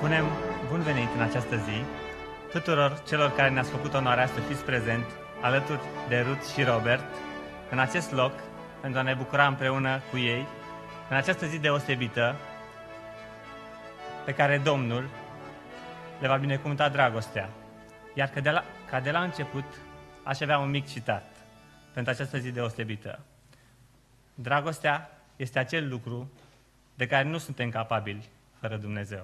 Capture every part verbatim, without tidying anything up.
Spunem bun venit în această zi tuturor celor care ne-ați făcut onoarea să fiți prezent alături de Ruth și Robert în acest loc pentru a ne bucura împreună cu ei în această zi deosebită pe care Domnul le va binecuvânta dragostea. Iar că de la, ca de la început aș avea un mic citat pentru această zi deosebită. Dragostea este acel lucru de care nu suntem capabili fără Dumnezeu.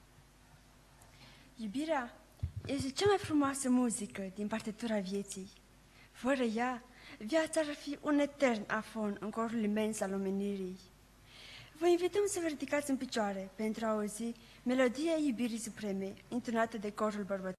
Iubirea este cea mai frumoasă muzică din partitura vieții. Fără ea, viața ar fi un etern afon în corul imens al omenirii. Vă invităm să vă ridicați în picioare pentru a auzi melodia iubirii supreme, intonată de corul bărbător.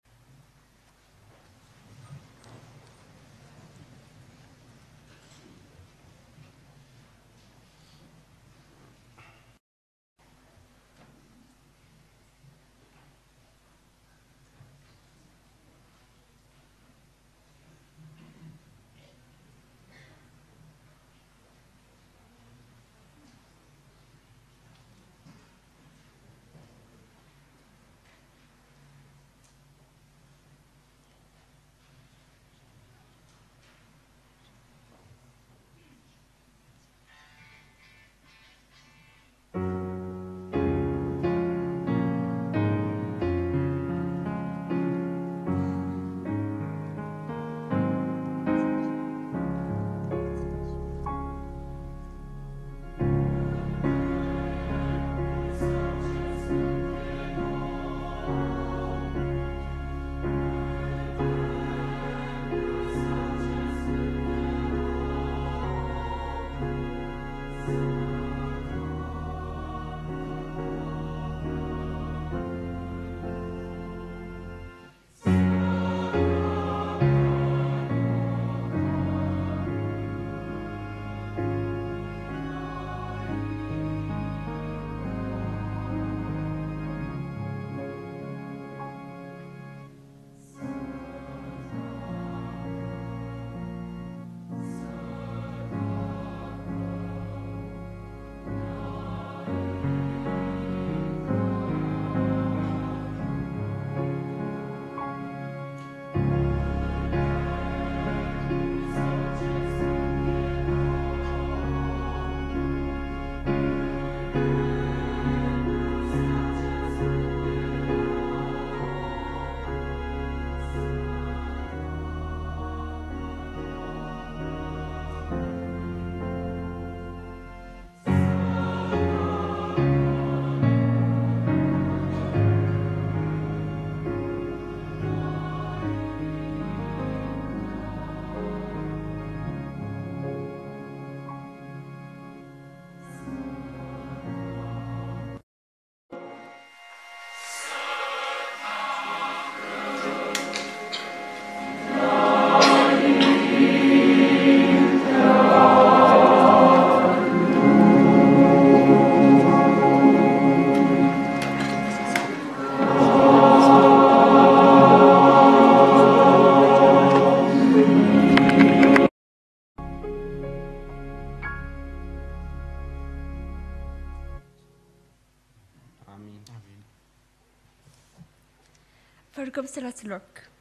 Vă rugăm să luați loc.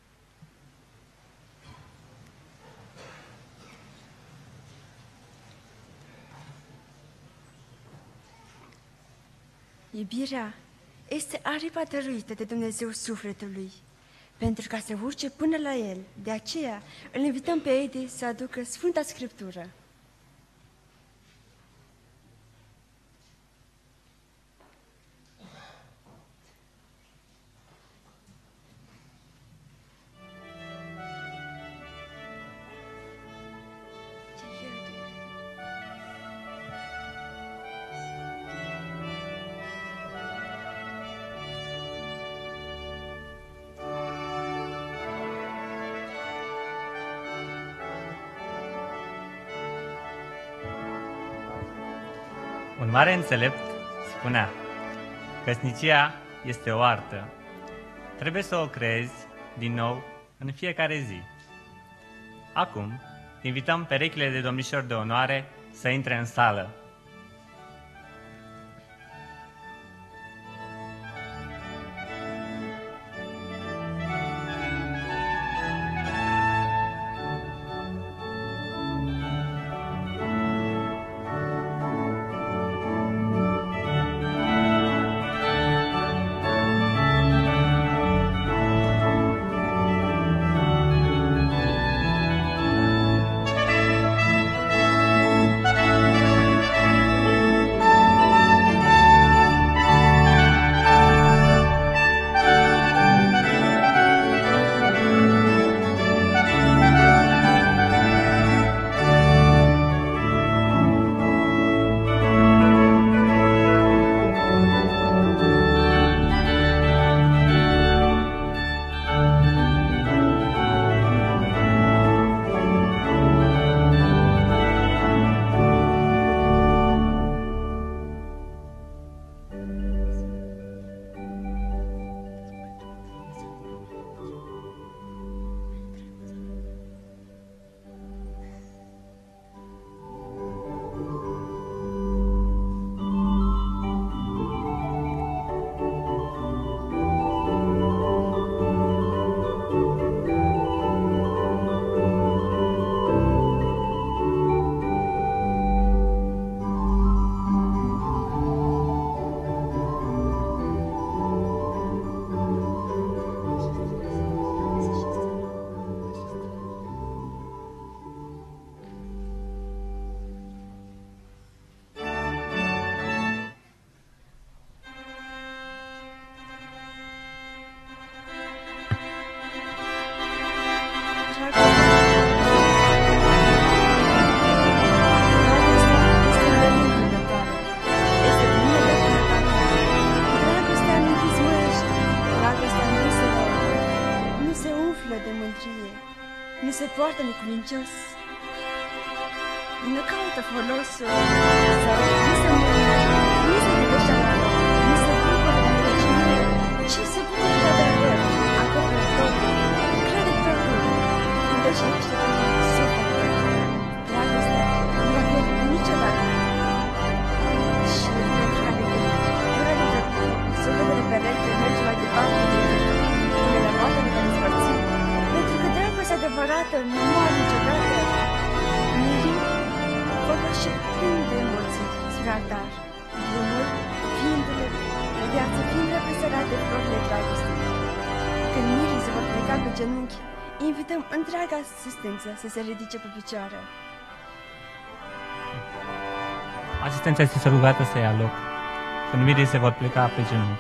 Iubirea este aripa dăruită de Dumnezeu sufletului, pentru ca să urce până la El. De aceea îl invităm pe Edi să aducă Sfânta Scriptură. Un mare înțelept spunea: căsnicia este o artă. Trebuie să o creezi din nou în fiecare zi. Acum, invităm perechile de domnișori de onoare să intre în sală. nu se poartă necuvincios, nu caută folosul sau nu se mâine, nu se gândește la loc, nu se bucură de mirăciune, ci se bucură de adevăr, acoperă totul, crede totul, îndășește totul, suferă. Dragostea nu va pierde niciodată. Și pentru care durere de sufletele pereche merge mai departe decât unele moarte ne va despărți, pentru că dragostea adevărată nu moare niciodată. Mirii vor și plin de emoții spre altar, drumul fiindu-le, viața fiind reprezentat de florile dragostei. Când mirii se vor pleca pe genunchi, invităm întreaga asistență să se ridice pe picioare. Asistența este rugată să ia loc, când mirii se vor pleca pe genunchi.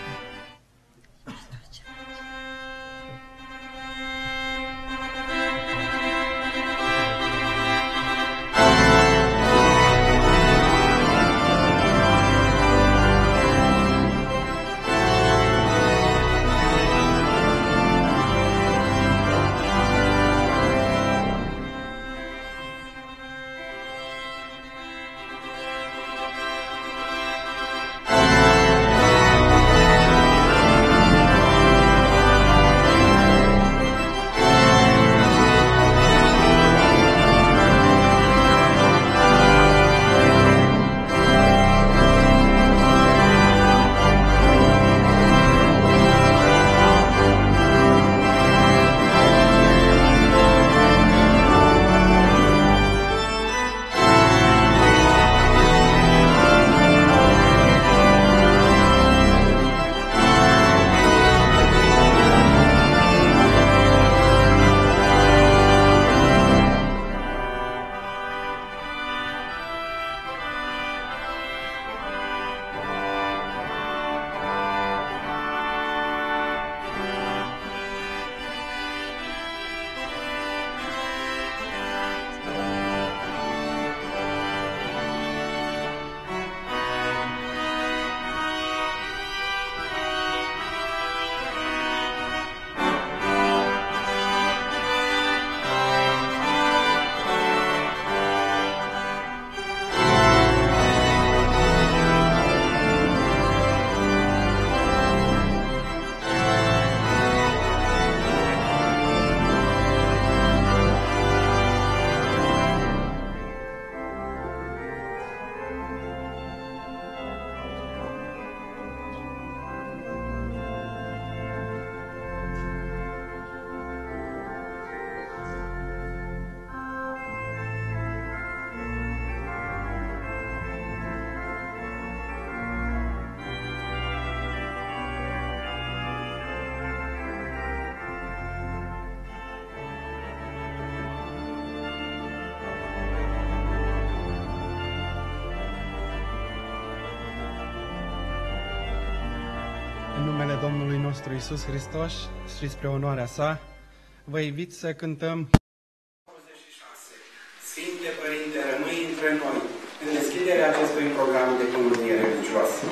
În numele Domnului nostru Iisus Hristos și spre onoarea sa, vă invit să cântăm douăzeci și șase. Sfinte Părinte, rămâi între noi în deschiderea acestui program de comunie religioasă.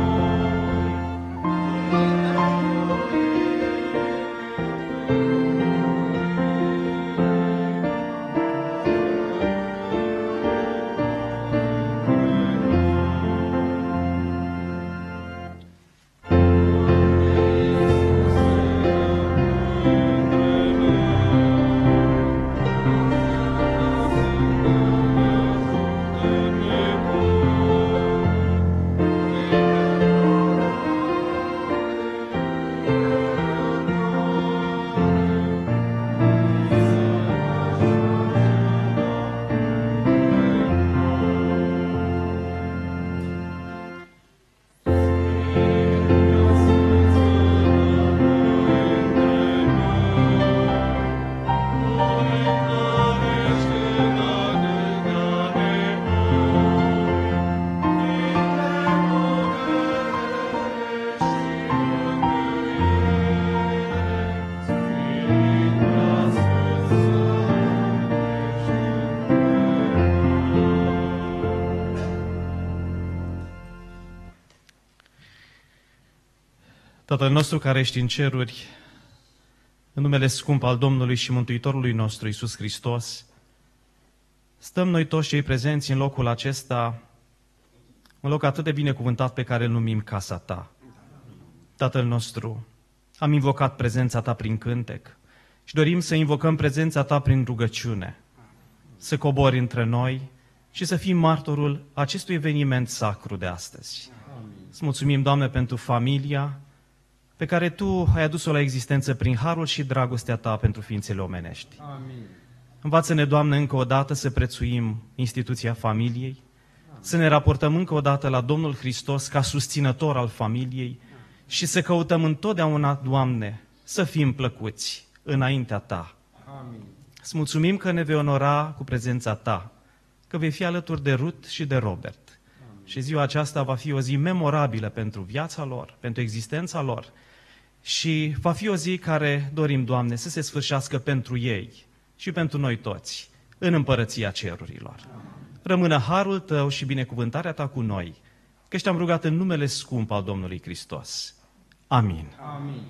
Thank you. Tatăl nostru care ești în ceruri, în numele scump al Domnului și Mântuitorului nostru, Iisus Hristos, stăm noi toți cei prezenți în locul acesta, un loc atât de binecuvântat pe care îl numim casa Ta. Tatăl nostru, am invocat prezența Ta prin cântec și dorim să invocăm prezența Ta prin rugăciune, să cobori între noi și să fim martorul acestui eveniment sacru de astăzi. Îți mulțumim, Doamne, pentru familia pe care Tu ai adus-o la existență prin harul și dragostea Ta pentru ființele omenești. Amin. Învață-ne, Doamne, încă o dată să prețuim instituția familiei, să ne raportăm încă o dată la Domnul Hristos ca susținător al familiei și să căutăm întotdeauna, Doamne, să fim plăcuți înaintea Ta. Amin. Îți mulțumim că ne vei onora cu prezența Ta, că vei fi alături de Ruth și de Robert. Amin. Și ziua aceasta va fi o zi memorabilă pentru viața lor, pentru existența lor și va fi o zi care dorim, Doamne, să se sfârșească pentru ei și pentru noi toți în împărăția cerurilor. Amin. Rămână harul Tău și binecuvântarea Ta cu noi, că te-am rugat în numele scump al Domnului Hristos. Amin. Amin.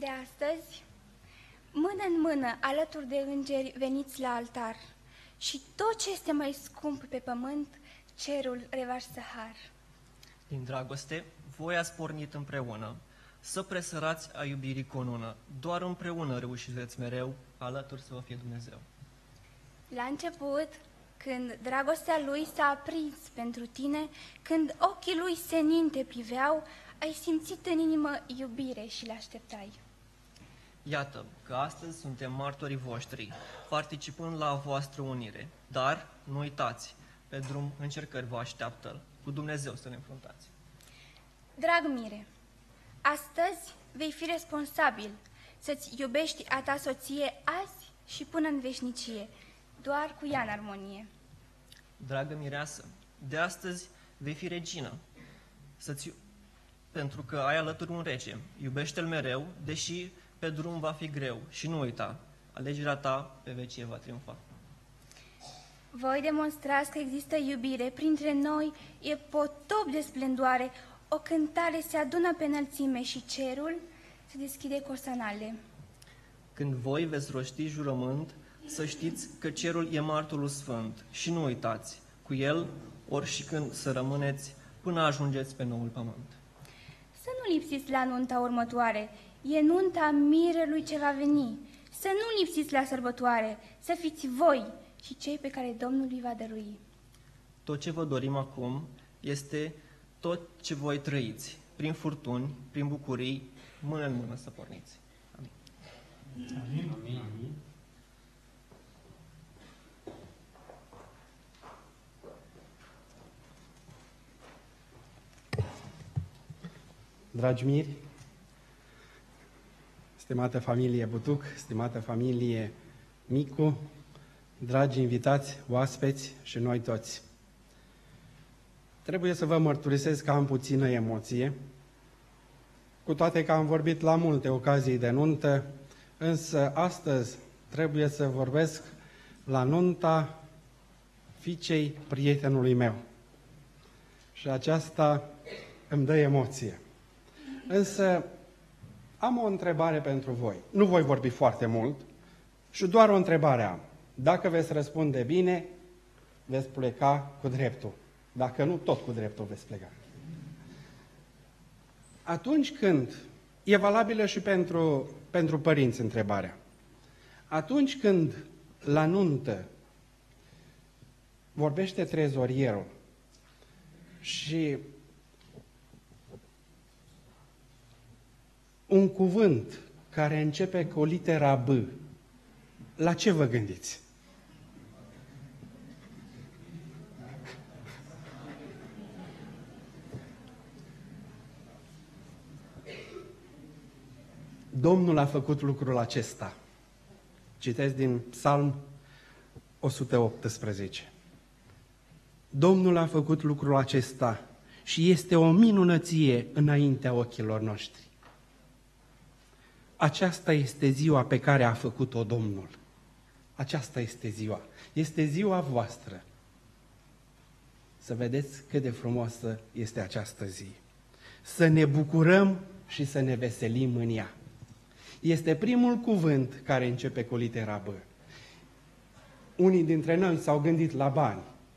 De astăzi, mână în mână, alături de îngeri, veniți la altar și tot ce este mai scump pe pământ, cerul revarsă har. Din dragoste, voi ați pornit împreună, să presărați a iubirii cunună. Doar împreună reușiți mereu, alături să vă fie Dumnezeu. La început, când dragostea lui s-a aprins pentru tine, când ochii lui senin te priveau, ai simțit în inimă iubire și l-așteptai. Iată că astăzi suntem martorii voștri, participând la a voastră unire. Dar, nu uitați, pe drum încercări vă așteaptă, cu Dumnezeu să ne înfruntați. Drag Mire, astăzi vei fi responsabil să-ți iubești a ta soție azi și până în veșnicie, doar cu ea în armonie. Dragă mireasă, de astăzi vei fi regină, să-ți... pentru că ai alături un rege. Iubește-l mereu, deși pe drum va fi greu. Și nu uita, alegerea ta pe vecie va triumfa. Voi demonstrați că există iubire printre noi, e potop de splendoare, o cântare se adună pe înălțime și cerul se deschide cu osanale. Când voi veți rosti jurământ, să știți că cerul e martorul sfânt. Și nu uitați, cu el, ori și când să rămâneți, până ajungeți pe noul pământ. Să nu lipsiți la nunta următoare, e nunta mirelui ce va veni. Să nu lipsiți la sărbătoare, să fiți voi și cei pe care Domnul îi va dărui. Tot ce vă dorim acum este tot ce voi trăiți, prin furtuni, prin bucurii, mână în mână să porniți. Amin. Amin. Amin. Amin. Dragi miri, stimată familie Butuc, stimată familie Micu, dragi invitați, oaspeți și noi toți. Trebuie să vă mărturisesc că am puțină emoție, cu toate că am vorbit la multe ocazii de nuntă, însă astăzi trebuie să vorbesc la nunta fiicei prietenului meu. Și aceasta îmi dă emoție. Însă am o întrebare pentru voi. Nu voi vorbi foarte mult și doar o întrebare am. Dacă veți răspunde bine, veți pleca cu dreptul. Dacă nu, tot cu dreptul veți pleca. Atunci când, e valabilă și pentru, pentru părinți întrebarea, atunci când la nuntă vorbește trezorierul și un cuvânt care începe cu litera B, la ce vă gândiți? Domnul a făcut lucrul acesta. Citesc din Psalm o sută optsprezece. Domnul a făcut lucrul acesta și este o minunăție înaintea ochilor noștri. Aceasta este ziua pe care a făcut-o Domnul. Aceasta este ziua. Este ziua voastră. Să vedeți cât de frumoasă este această zi. Să ne bucurăm și să ne veselim în ea. Este primul cuvânt care începe cu litera B. Unii dintre noi s-au gândit la bani.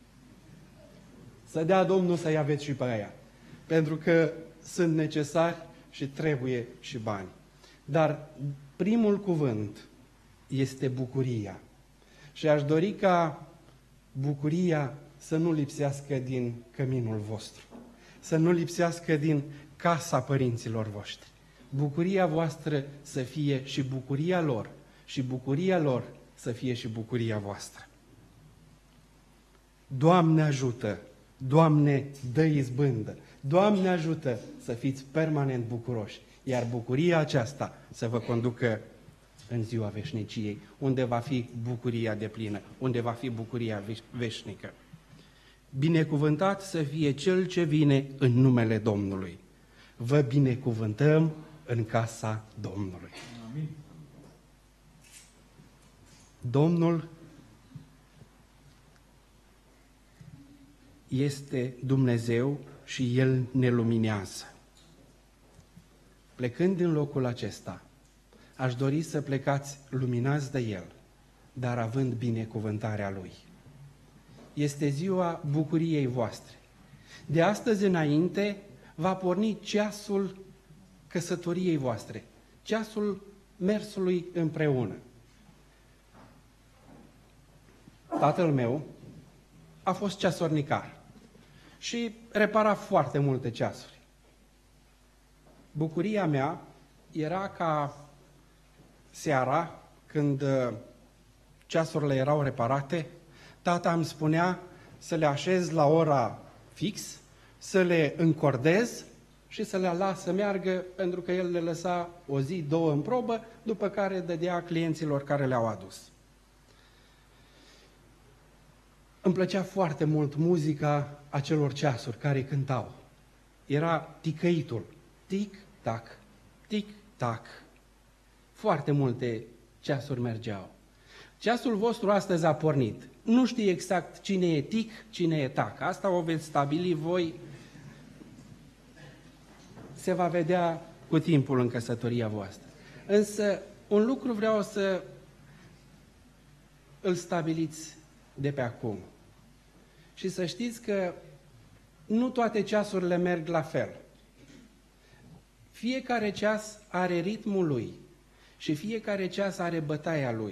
Să dea Domnul să-i aveți și pe aia. Pentru că sunt necesari și trebuie și bani. Dar primul cuvânt este bucuria. Și aș dori ca bucuria să nu lipsească din căminul vostru, să nu lipsească din casa părinților voștri. Bucuria voastră să fie și bucuria lor, și bucuria lor să fie și bucuria voastră. Doamne ajută, Doamne dă izbândă, Doamne ajută să fiți permanent bucuroși, iar bucuria aceasta să vă conducă în ziua veșniciei, unde va fi bucuria deplină, unde va fi bucuria veșnică. Binecuvântat să fie Cel ce vine în numele Domnului. Vă binecuvântăm în casa Domnului. Amin. Domnul este Dumnezeu și El ne luminează. Plecând din locul acesta, aș dori să plecați luminați de El, dar având binecuvântarea Lui. Este ziua bucuriei voastre. De astăzi înainte va porni ceasul căsătoriei voastre, ceasul mersului împreună. Tatăl meu a fost ceasornicar și repara foarte multe ceasuri. Bucuria mea era ca seara, când ceasurile erau reparate, tata îmi spunea să le așez la ora fix, să le încordez și să le las să meargă, pentru că el le lăsa o zi, două în probă, după care dădea clienților care le-au adus. Îmi plăcea foarte mult muzica acelor ceasuri care cântau. Era ticăitul, tic-tac, tic-tac. Foarte multe ceasuri mergeau. Ceasul vostru astăzi a pornit. Nu știu exact cine e tic, cine e tac. Asta o veți stabili voi. Se va vedea cu timpul în căsătoria voastră. Însă, un lucru vreau să îl stabiliți de pe acum. Și să știți că nu toate ceasurile merg la fel. Fiecare ceas are ritmul lui și fiecare ceas are bătaia lui.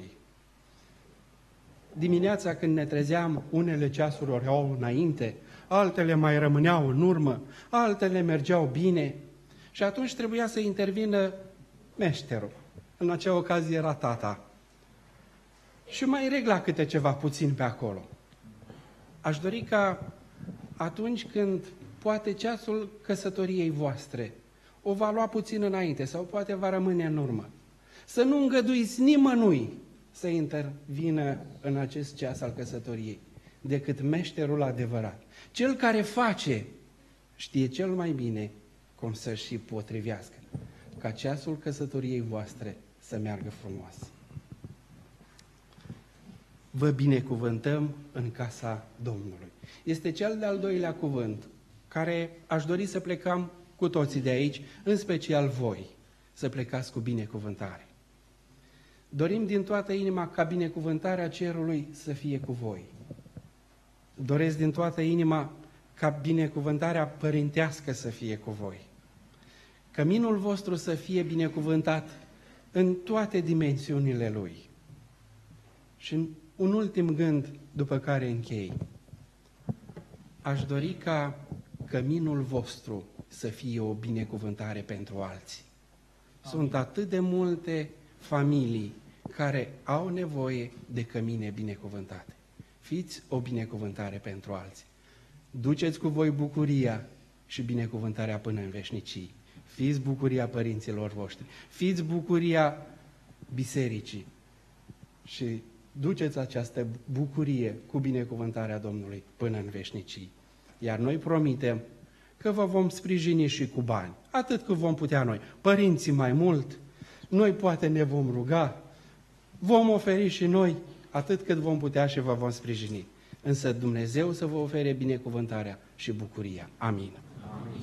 Dimineața când ne trezeam, unele ceasuri erau înainte, altele mai rămâneau în urmă, altele mergeau bine și atunci trebuia să intervină meșterul. În acea ocazie era tata. Și mai regla câte ceva puțin pe acolo. Aș dori ca atunci când poate ceasul căsătoriei voastre o va lua puțin înainte sau poate va rămâne în urmă, să nu îngăduiți nimănui să intervină în acest ceas al căsătoriei, decât meșterul adevărat. Cel care face știe cel mai bine cum să și potrivească, ca ceasul căsătoriei voastre să meargă frumos. Vă binecuvântăm în casa Domnului. Este cel de-al doilea cuvânt, care aș dori să plecăm cu toții de aici, în special voi, să plecați cu binecuvântare. Dorim din toată inima ca binecuvântarea cerului să fie cu voi. Doresc din toată inima ca binecuvântarea părintească să fie cu voi. Căminul vostru să fie binecuvântat în toate dimensiunile lui. Și un ultim gând după care închei. Aș dori ca căminul vostru să fie o binecuvântare pentru alții. Sunt atât de multe familii care au nevoie de cămine binecuvântate. Fiți o binecuvântare pentru alții. Duceți cu voi bucuria și binecuvântarea până în veșnicii. Fiți bucuria părinților voștri. Fiți bucuria bisericii. Și duceți această bucurie cu binecuvântarea Domnului până în veșnicii. Iar noi promitem că vă vom sprijini și cu bani, atât cât vom putea noi. Părinții mai mult, noi poate ne vom ruga, vom oferi și noi atât cât vom putea și vă vom sprijini. Însă Dumnezeu să vă ofere binecuvântarea și bucuria. Amin. Amin.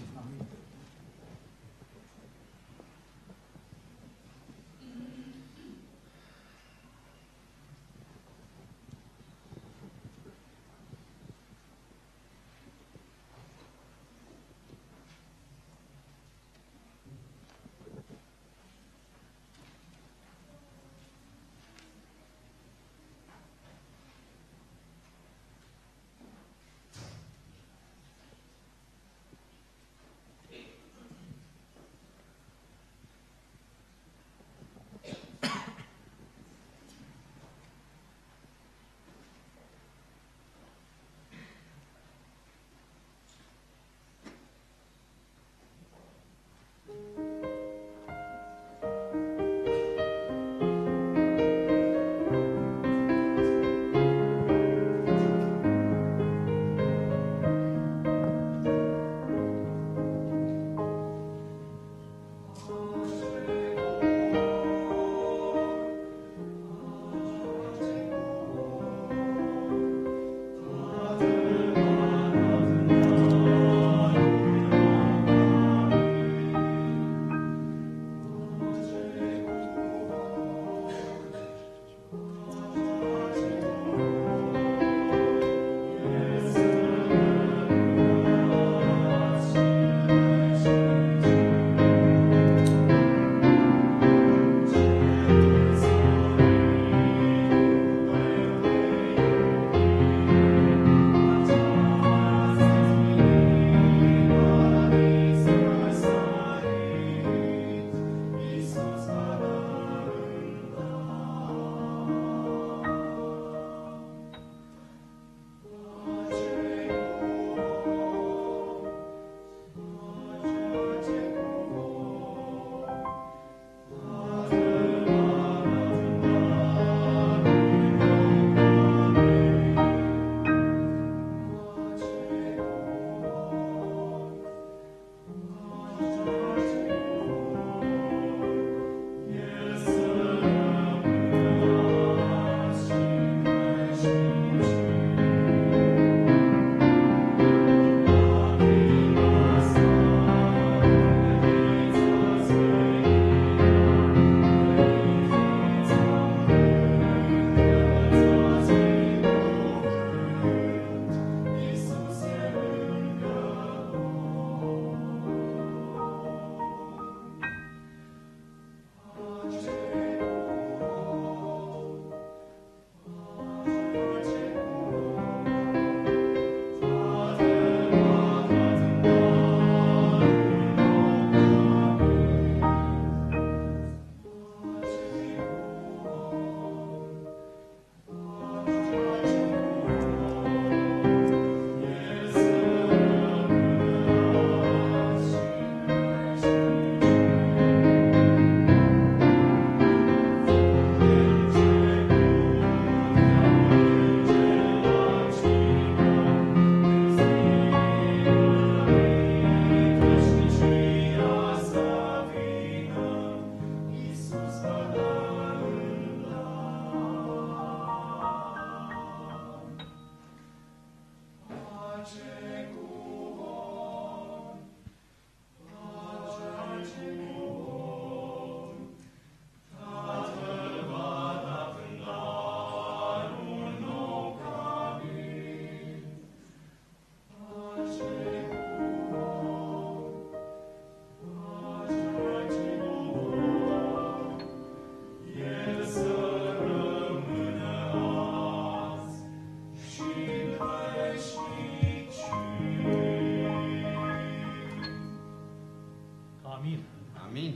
Amin.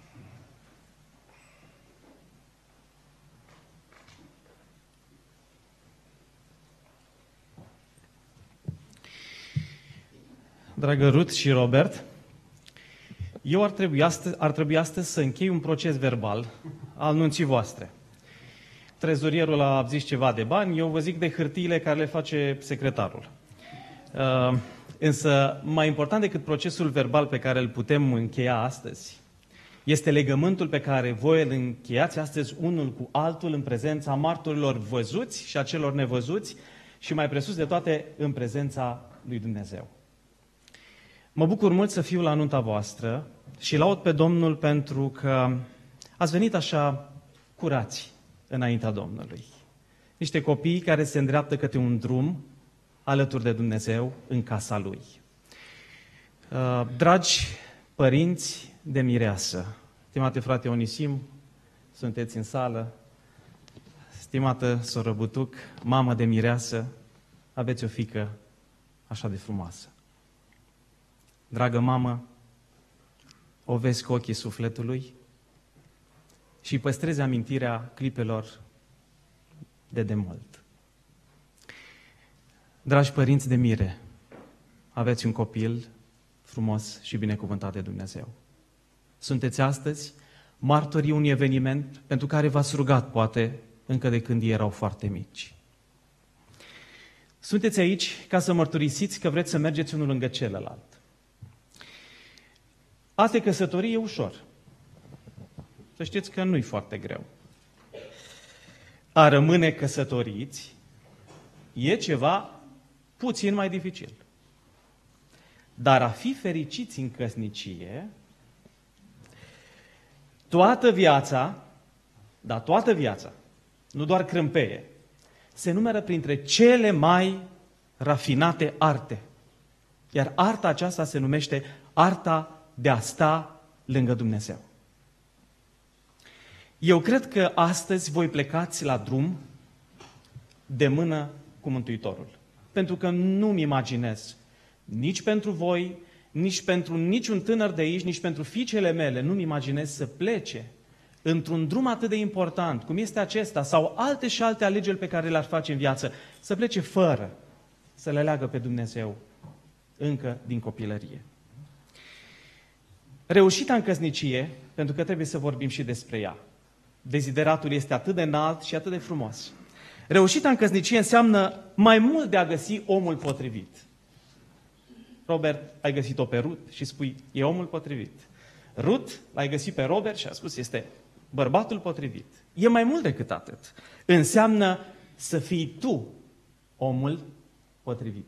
Dragă Ruth și Robert, eu ar trebui, astăzi, ar trebui astăzi să închei un proces verbal al nunții voastre. Trezorierul a zis ceva de bani, eu vă zic de hârtiile care le face secretarul. Uh, însă, mai important decât procesul verbal pe care îl putem încheia astăzi, este legământul pe care voi îl încheiați astăzi unul cu altul în prezența martorilor văzuți și a celor nevăzuți și mai presus de toate în prezența lui Dumnezeu. Mă bucur mult să fiu la nunta voastră și laud pe Domnul pentru că ați venit așa curați înaintea Domnului. Niște copii care se îndreaptă către un drum alături de Dumnezeu în casa Lui. Dragi părinți de mireasă, stimate frate Onisim, sunteți în sală, stimată soră Butuc, mamă de mireasă, aveți o fiică așa de frumoasă. Dragă mamă, o vezi cu ochii sufletului și păstrezi amintirea clipelor de demult. Dragi părinți de mire, aveți un copil frumos și binecuvântat de Dumnezeu. Sunteți astăzi martorii unui eveniment pentru care v-ați rugat, poate, încă de când ei erau foarte mici. Sunteți aici ca să mărturisiți că vreți să mergeți unul lângă celălalt. A te căsători e ușor. Să știți că nu-i foarte greu. A rămâne căsătoriți e ceva puțin mai dificil. Dar a fi fericiți în căsnicie, toată viața, da, toată viața, nu doar crâmpeie, se numără printre cele mai rafinate arte. Iar arta aceasta se numește arta de a sta lângă Dumnezeu. Eu cred că astăzi voi plecați la drum de mână cu Mântuitorul. Pentru că nu-mi imaginez, nici pentru voi, nici pentru niciun tânăr de aici, nici pentru fiicele mele, nu-mi imaginez să plece într-un drum atât de important, cum este acesta, sau alte și alte alegeri pe care le-ar face în viață, să plece fără să le leagă pe Dumnezeu încă din copilărie. Reușita în căsnicie, pentru că trebuie să vorbim și despre ea. Dezideratul este atât de înalt și atât de frumos. Reușita în căsnicie înseamnă mai mult de a găsi omul potrivit. Robert, ai găsit-o pe Ruth și spui, e omul potrivit. Ruth, l-ai găsit pe Robert și a spus, este bărbatul potrivit. E mai mult decât atât. Înseamnă să fii tu omul potrivit.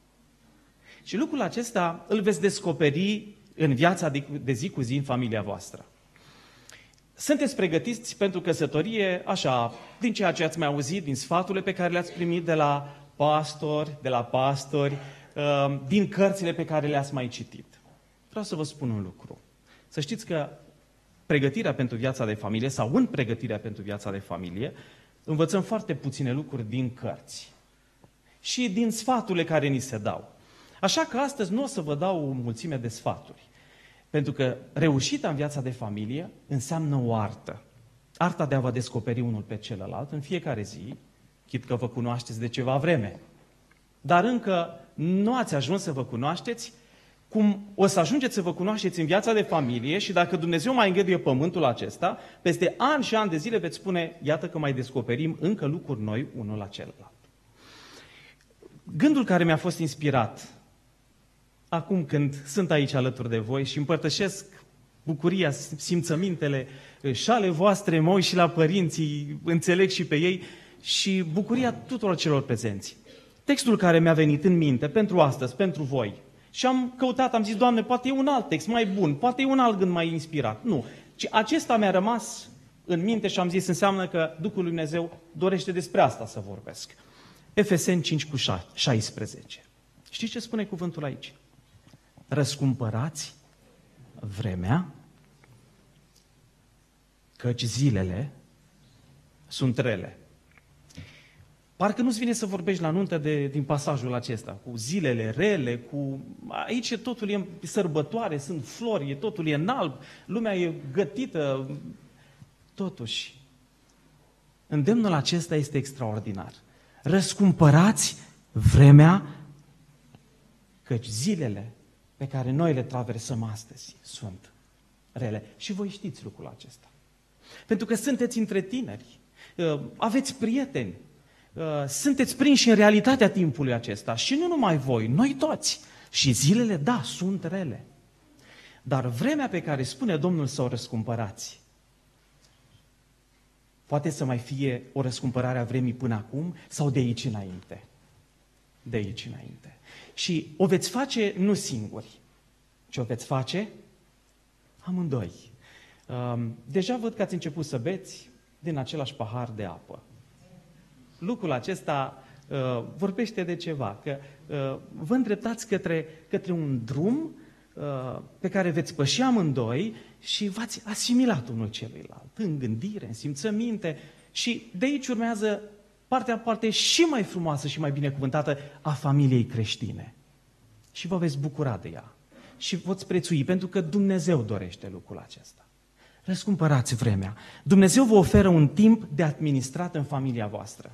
Și lucrul acesta îl veți descoperi în viața de zi cu zi în familia voastră. Sunteți pregătiți pentru căsătorie, așa, din ceea ce ați mai auzit, din sfaturile pe care le-ați primit de la pastori, de la pastori, din cărțile pe care le-ați mai citit. Vreau să vă spun un lucru. Să știți că pregătirea pentru viața de familie, sau în pregătirea pentru viața de familie, învățăm foarte puține lucruri din cărți și din sfaturile care ni se dau. Așa că astăzi nu o să vă dau o mulțime de sfaturi. Pentru că reușita în viața de familie înseamnă o artă. Arta de a vă descoperi unul pe celălalt în fiecare zi, chit că vă cunoașteți de ceva vreme. Dar încă nu ați ajuns să vă cunoașteți cum o să ajungeți să vă cunoașteți în viața de familie și dacă Dumnezeu mai îngăduie pământul acesta, peste ani și ani de zile veți spune, iată că mai descoperim încă lucruri noi unul la celălalt. Gândul care mi-a fost inspirat acum când sunt aici alături de voi și împărtășesc bucuria, simțămintele și ale voastre, mă uit și la părinții, înțeleg și pe ei și bucuria tuturor celor prezenți. Textul care mi-a venit în minte pentru astăzi, pentru voi, și am căutat, am zis, Doamne, poate e un alt text mai bun, poate e un alt gând mai inspirat. Nu, ci acesta mi-a rămas în minte și am zis, înseamnă că Duhul lui Dumnezeu dorește despre asta să vorbesc. Efeseni cinci cu șaisprezece. Știți ce spune cuvântul aici? Răscumpărați vremea, căci zilele sunt rele. Parcă nu-ți vine să vorbești la nuntă de, din pasajul acesta, cu zilele rele, cu... Aici totul e în sărbătoare, sunt flori, totul e în alb, lumea e gătită. Totuși, îndemnul acesta este extraordinar. Răscumpărați vremea, căci zilele pe care noi le traversăm astăzi sunt rele. Și voi știți lucrul acesta. Pentru că sunteți între tineri, aveți prieteni, sunteți prinși în realitatea timpului acesta și nu numai voi, noi toți. Și zilele, da, sunt rele. Dar vremea pe care spune Domnul să o răscumpărați, poate să mai fie o răscumpărare a vremii până acum sau de aici înainte. De aici înainte. Și o veți face nu singuri, ci o veți face amândoi. Deja văd că ați început să beți din același pahar de apă. Lucrul acesta uh, vorbește de ceva, că uh, vă îndreptați către, către un drum uh, pe care veți păși amândoi și v-ați asimilat unul celuilalt, în gândire, în simțăminte, și de aici urmează partea parte și mai frumoasă și mai binecuvântată a familiei creștine. Și vă veți bucura de ea și voți prețui, pentru că Dumnezeu dorește lucrul acesta. Răscumpărați vremea. Dumnezeu vă oferă un timp de administrat în familia voastră.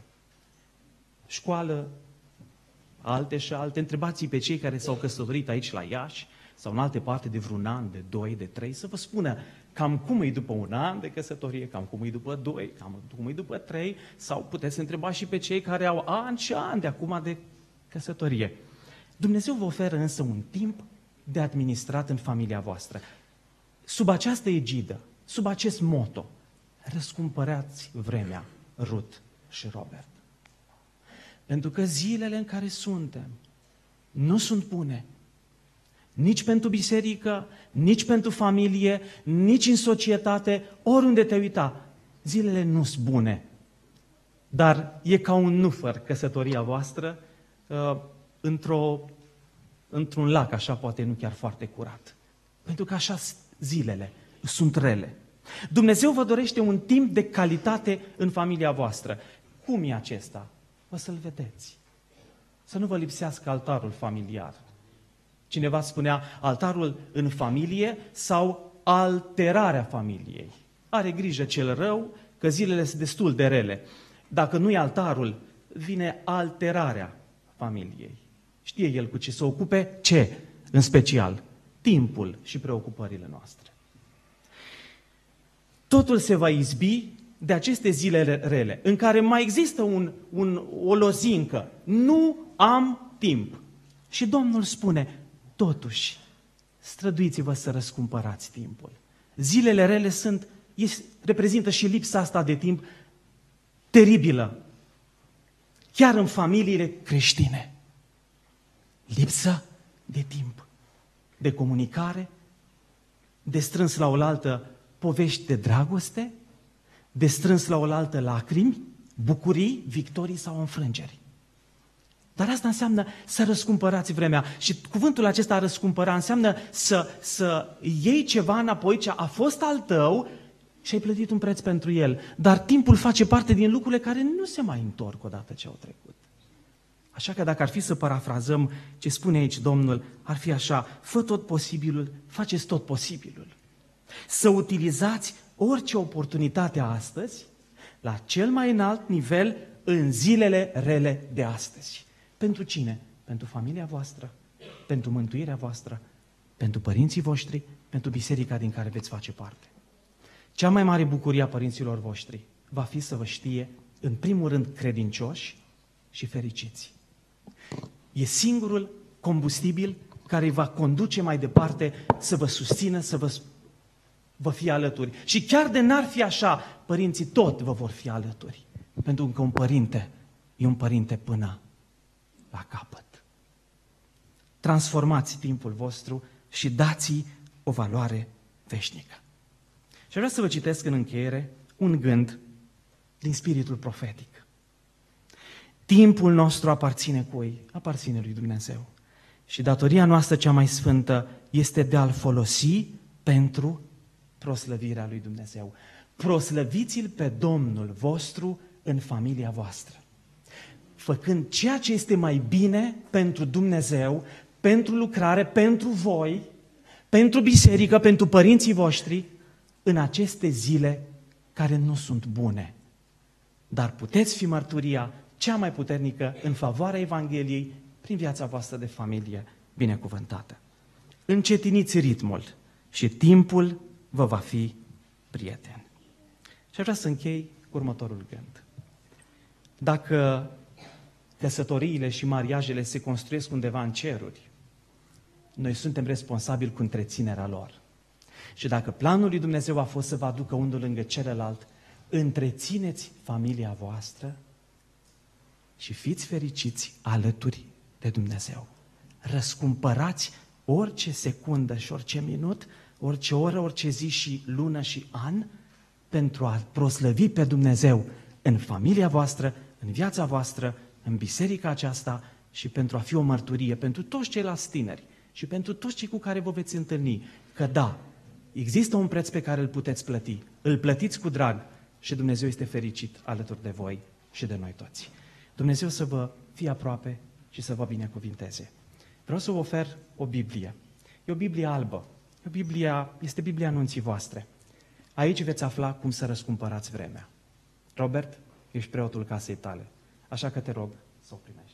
Școală, alte și alte. Întrebați pe cei care s-au căsătorit aici la Iași sau în alte parte de vreun an, de doi, de trei, să vă spună cam cum e după un an de căsătorie, cam cum e după doi, cam cum e după trei, sau puteți întreba și pe cei care au ani și ani de acum de căsătorie. Dumnezeu vă oferă însă un timp de administrat în familia voastră. Sub această egidă, sub acest motto, răscumpărați vremea, Ruth și Robert. Pentru că zilele în care suntem nu sunt bune. Nici pentru biserică, nici pentru familie, nici în societate, oriunde te uita. Zilele nu sunt bune. Dar e ca un nufăr căsătoria voastră uh, într-o, într-un lac, așa poate nu chiar foarte curat. Pentru că așa zilele sunt rele. Dumnezeu vă dorește un timp de calitate în familia voastră. Cum e acesta? O să-l vedeți. Să nu vă lipsească altarul familiar. Cineva spunea altarul în familie sau alterarea familiei. Are grijă cel rău că zilele sunt destul de rele. Dacă nu e altarul, vine alterarea familiei. Știe el cu ce să ocupe, ce în special? Timpul și preocupările noastre. Totul se va izbi de aceste zile rele, în care mai există un, un, o lozincă. Nu am timp. Și Domnul spune, totuși, străduiți-vă să răscumpărați timpul. Zilele rele sunt, reprezintă și lipsa asta de timp teribilă. Chiar în familiile creștine. Lipsă de timp, de comunicare, de strâns la oaltă povești de dragoste, de strâns la oaltă lacrimi, bucurii, victorii sau înfrângeri. Dar asta înseamnă să răscumpărați vremea. Și cuvântul acesta, răscumpăra, înseamnă să, să iei ceva înapoi ce a fost al tău și ai plătit un preț pentru el. Dar timpul face parte din lucrurile care nu se mai întorc odată ce au trecut. Așa că dacă ar fi să parafrazăm ce spune aici Domnul, ar fi așa, fă tot posibilul, faceți tot posibilul. Să utilizați orice oportunitate astăzi, la cel mai înalt nivel, în zilele rele de astăzi. Pentru cine? Pentru familia voastră, pentru mântuirea voastră, pentru părinții voștri, pentru biserica din care veți face parte. Cea mai mare bucurie a părinților voștri va fi să vă știe, în primul rând, credincioși și fericiți. E singurul combustibil care îi va conduce mai departe să vă susțină, să vă, vă fie alături. Și chiar de n-ar fi așa, părinții tot vă vor fi alături. Pentru că un părinte e un părinte până la capăt. Transformați timpul vostru și dați-i o valoare veșnică. Și vreau să vă citesc în încheiere un gând din spiritul profetic. Timpul nostru aparține cui? Aparține lui Dumnezeu. Și datoria noastră cea mai sfântă este de a-l folosi pentru proslăvirea lui Dumnezeu. Proslăviți-l pe Domnul vostru în familia voastră. făcând ceea ce este mai bine pentru Dumnezeu, pentru lucrare, pentru voi, pentru biserică, pentru părinții voștri, în aceste zile care nu sunt bune. Dar puteți fi mărturia cea mai puternică în favoarea Evangheliei prin viața voastră de familie binecuvântată. Încetiniți ritmul și timpul vă va fi prieten. Și aș vrea să închei cu următorul gând. Dacă căsătoriile și mariajele se construiesc undeva în ceruri, noi suntem responsabili cu întreținerea lor. Și dacă planul lui Dumnezeu a fost să vă aducă unul lângă celălalt, întrețineți familia voastră și fiți fericiți alături de Dumnezeu. Răscumpărați orice secundă și orice minut, orice oră, orice zi și lună și an pentru a proslăvi pe Dumnezeu în familia voastră, în viața voastră, în biserica aceasta și pentru a fi o mărturie pentru toți ceilalți tineri și pentru toți cei cu care vă veți întâlni, că da, există un preț pe care îl puteți plăti, îl plătiți cu drag și Dumnezeu este fericit alături de voi și de noi toți. Dumnezeu să vă fie aproape și să vă binecuvinteze. Vreau să vă ofer o Biblie. E o Biblie albă. E o Biblie, este Biblia anunții voastre. Aici veți afla cum să răscumpărați vremea. Robert, ești preotul casei tale, așa că te rog să o primești.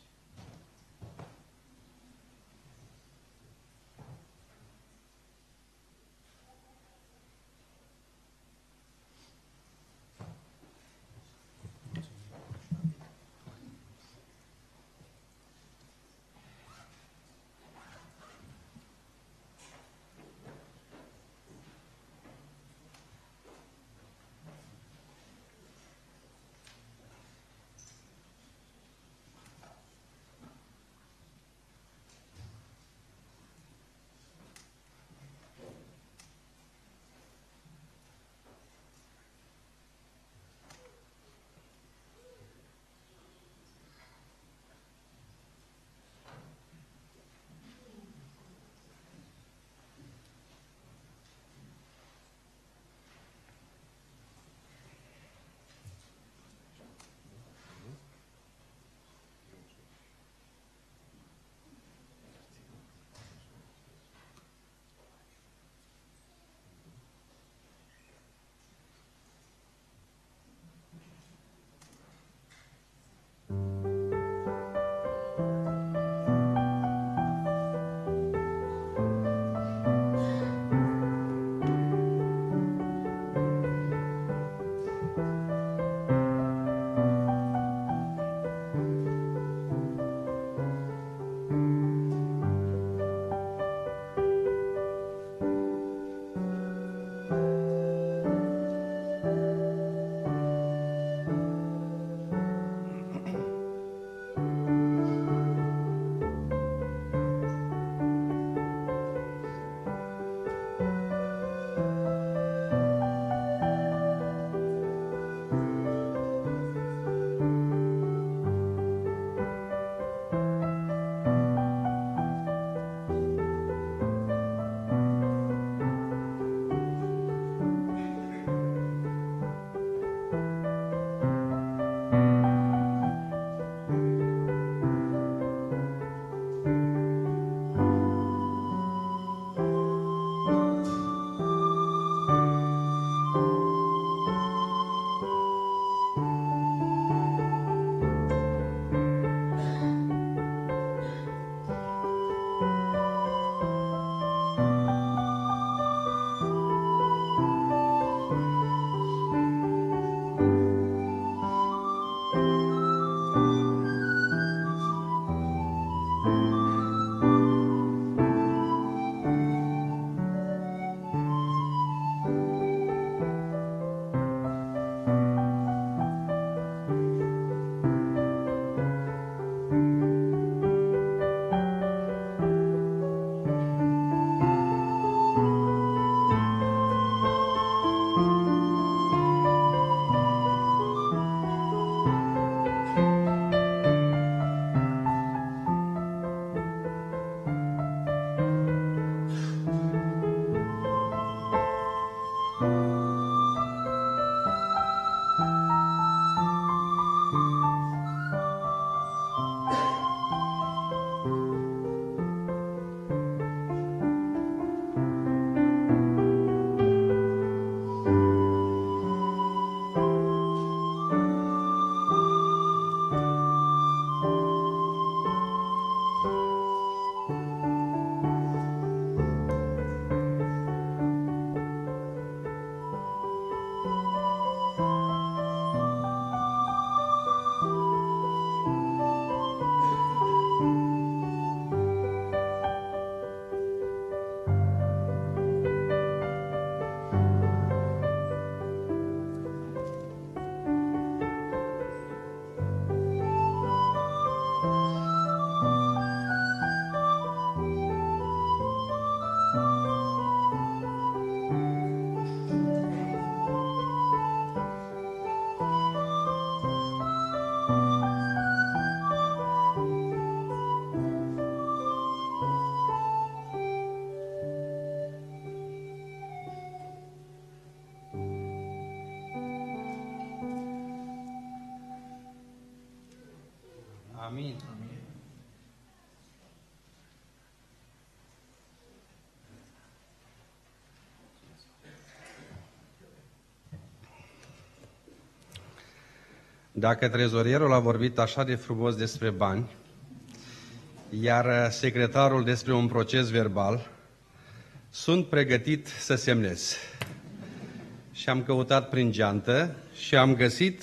Dacă trezorierul a vorbit așa de frumos despre bani, iar secretarul despre un proces verbal, sunt pregătit să semnez. Și am căutat prin geantă și am găsit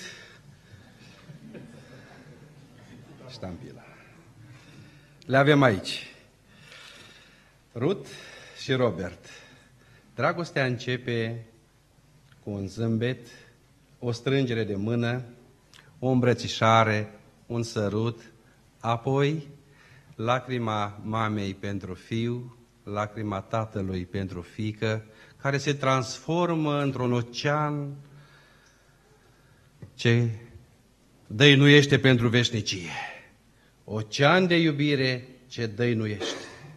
ștampila. Le avem aici. Ruth și Robert. Dragostea începe cu un zâmbet, o strângere de mână, o îmbrățișare, un sărut, apoi lacrima mamei pentru fiu, lacrima tatălui pentru fiică, care se transformă într-un ocean ce dăinuiește pentru veșnicie. Ocean de iubire ce dăinuiește.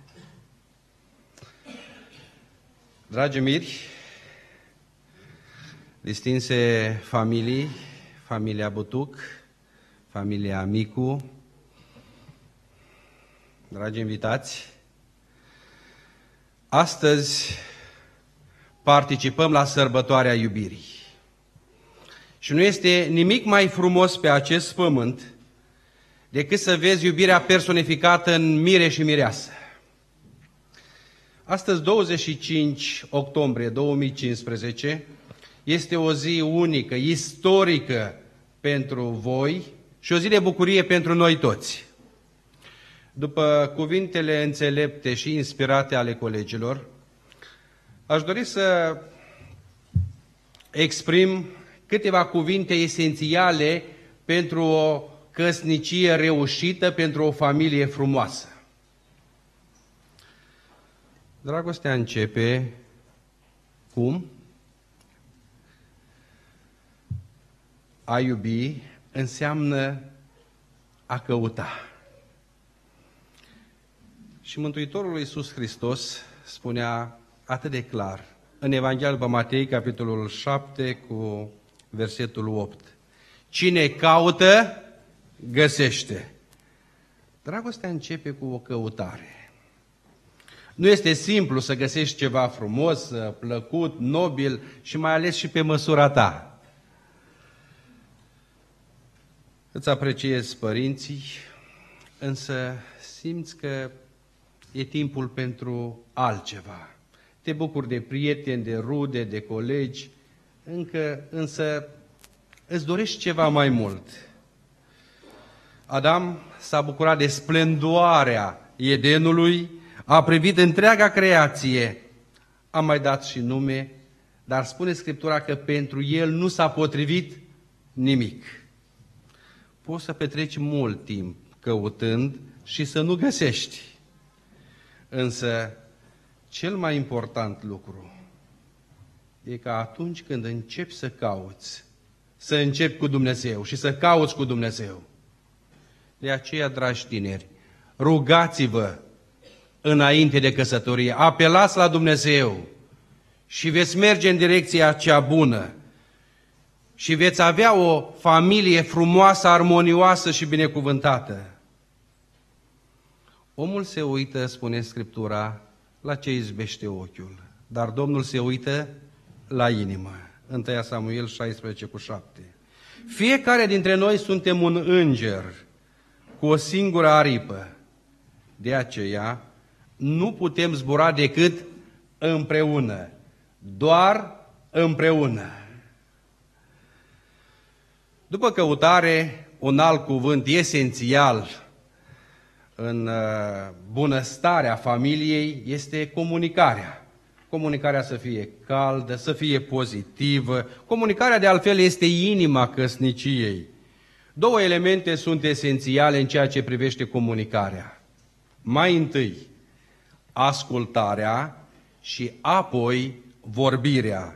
Dragi miri, distinse familii, familia Butuc, familia Micu, dragi invitați, astăzi participăm la sărbătoarea iubirii. Și nu este nimic mai frumos pe acest pământ decât să vezi iubirea personificată în mire și mireasă. Astăzi, douăzeci și cinci octombrie două mii cincisprezece, este o zi unică, istorică pentru voi și o zi de bucurie pentru noi toți. După cuvintele înțelepte și inspirate ale colegilor, aș dori să exprim câteva cuvinte esențiale pentru o căsnicie reușită, pentru o familie frumoasă. Dragostea începe cum? A iubi înseamnă a căuta. Și Mântuitorul Iisus Hristos spunea atât de clar în Evanghelia după Matei, capitolul șapte, cu versetul opt. Cine caută, găsește. Dragostea începe cu o căutare. Nu este simplu să găsești ceva frumos, plăcut, nobil și mai ales și pe măsura ta. Îți apreciezi părinții, însă simți că e timpul pentru altceva. Te bucuri de prieteni, de rude, de colegi, încă, însă îți dorești ceva mai mult. Adam s-a bucurat de splendoarea Edenului, a privit întreaga creație, a mai dat și nume, dar spune Scriptura că pentru el nu s-a potrivit nimic. Poți să petreci mult timp căutând și să nu găsești. Însă, cel mai important lucru e că atunci când începi să cauți, să începi cu Dumnezeu și să cauți cu Dumnezeu. De aceea, dragi tineri, rugați-vă înainte de căsătorie, apelați la Dumnezeu și veți merge în direcția cea bună și veți avea o familie frumoasă, armonioasă și binecuvântată. Omul se uită, spune Scriptura, la ce izbește ochiul, dar Domnul se uită la inimă. întâi Samuel șaisprezece cu șapte. Fiecare dintre noi suntem un înger cu o singură aripă. De aceea nu putem zbura decât împreună, doar împreună. După căutare, un alt cuvânt esențial în bunăstarea familiei este comunicarea. Comunicarea să fie caldă, să fie pozitivă. Comunicarea, de altfel, este inima căsniciei. Două elemente sunt esențiale în ceea ce privește comunicarea. Mai întâi, ascultarea și apoi vorbirea.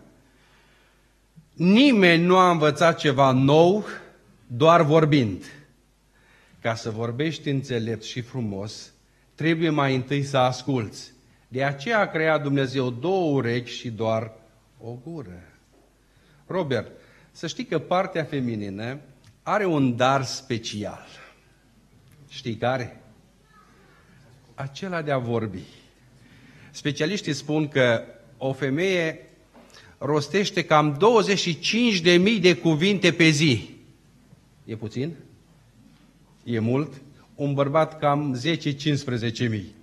Nimeni nu a învățat ceva nou doar vorbind. Ca să vorbești înțelept și frumos, trebuie mai întâi să asculți. De aceea a creat Dumnezeu două urechi și doar o gură. Robert, să știi că partea feminină are un dar special. Știi care? Acela de a vorbi. Specialiștii spun că o femeie rostește cam douăzeci și cinci de mii de cuvinte pe zi. E puțin? E mult? Un bărbat cam zece cincisprezece mii.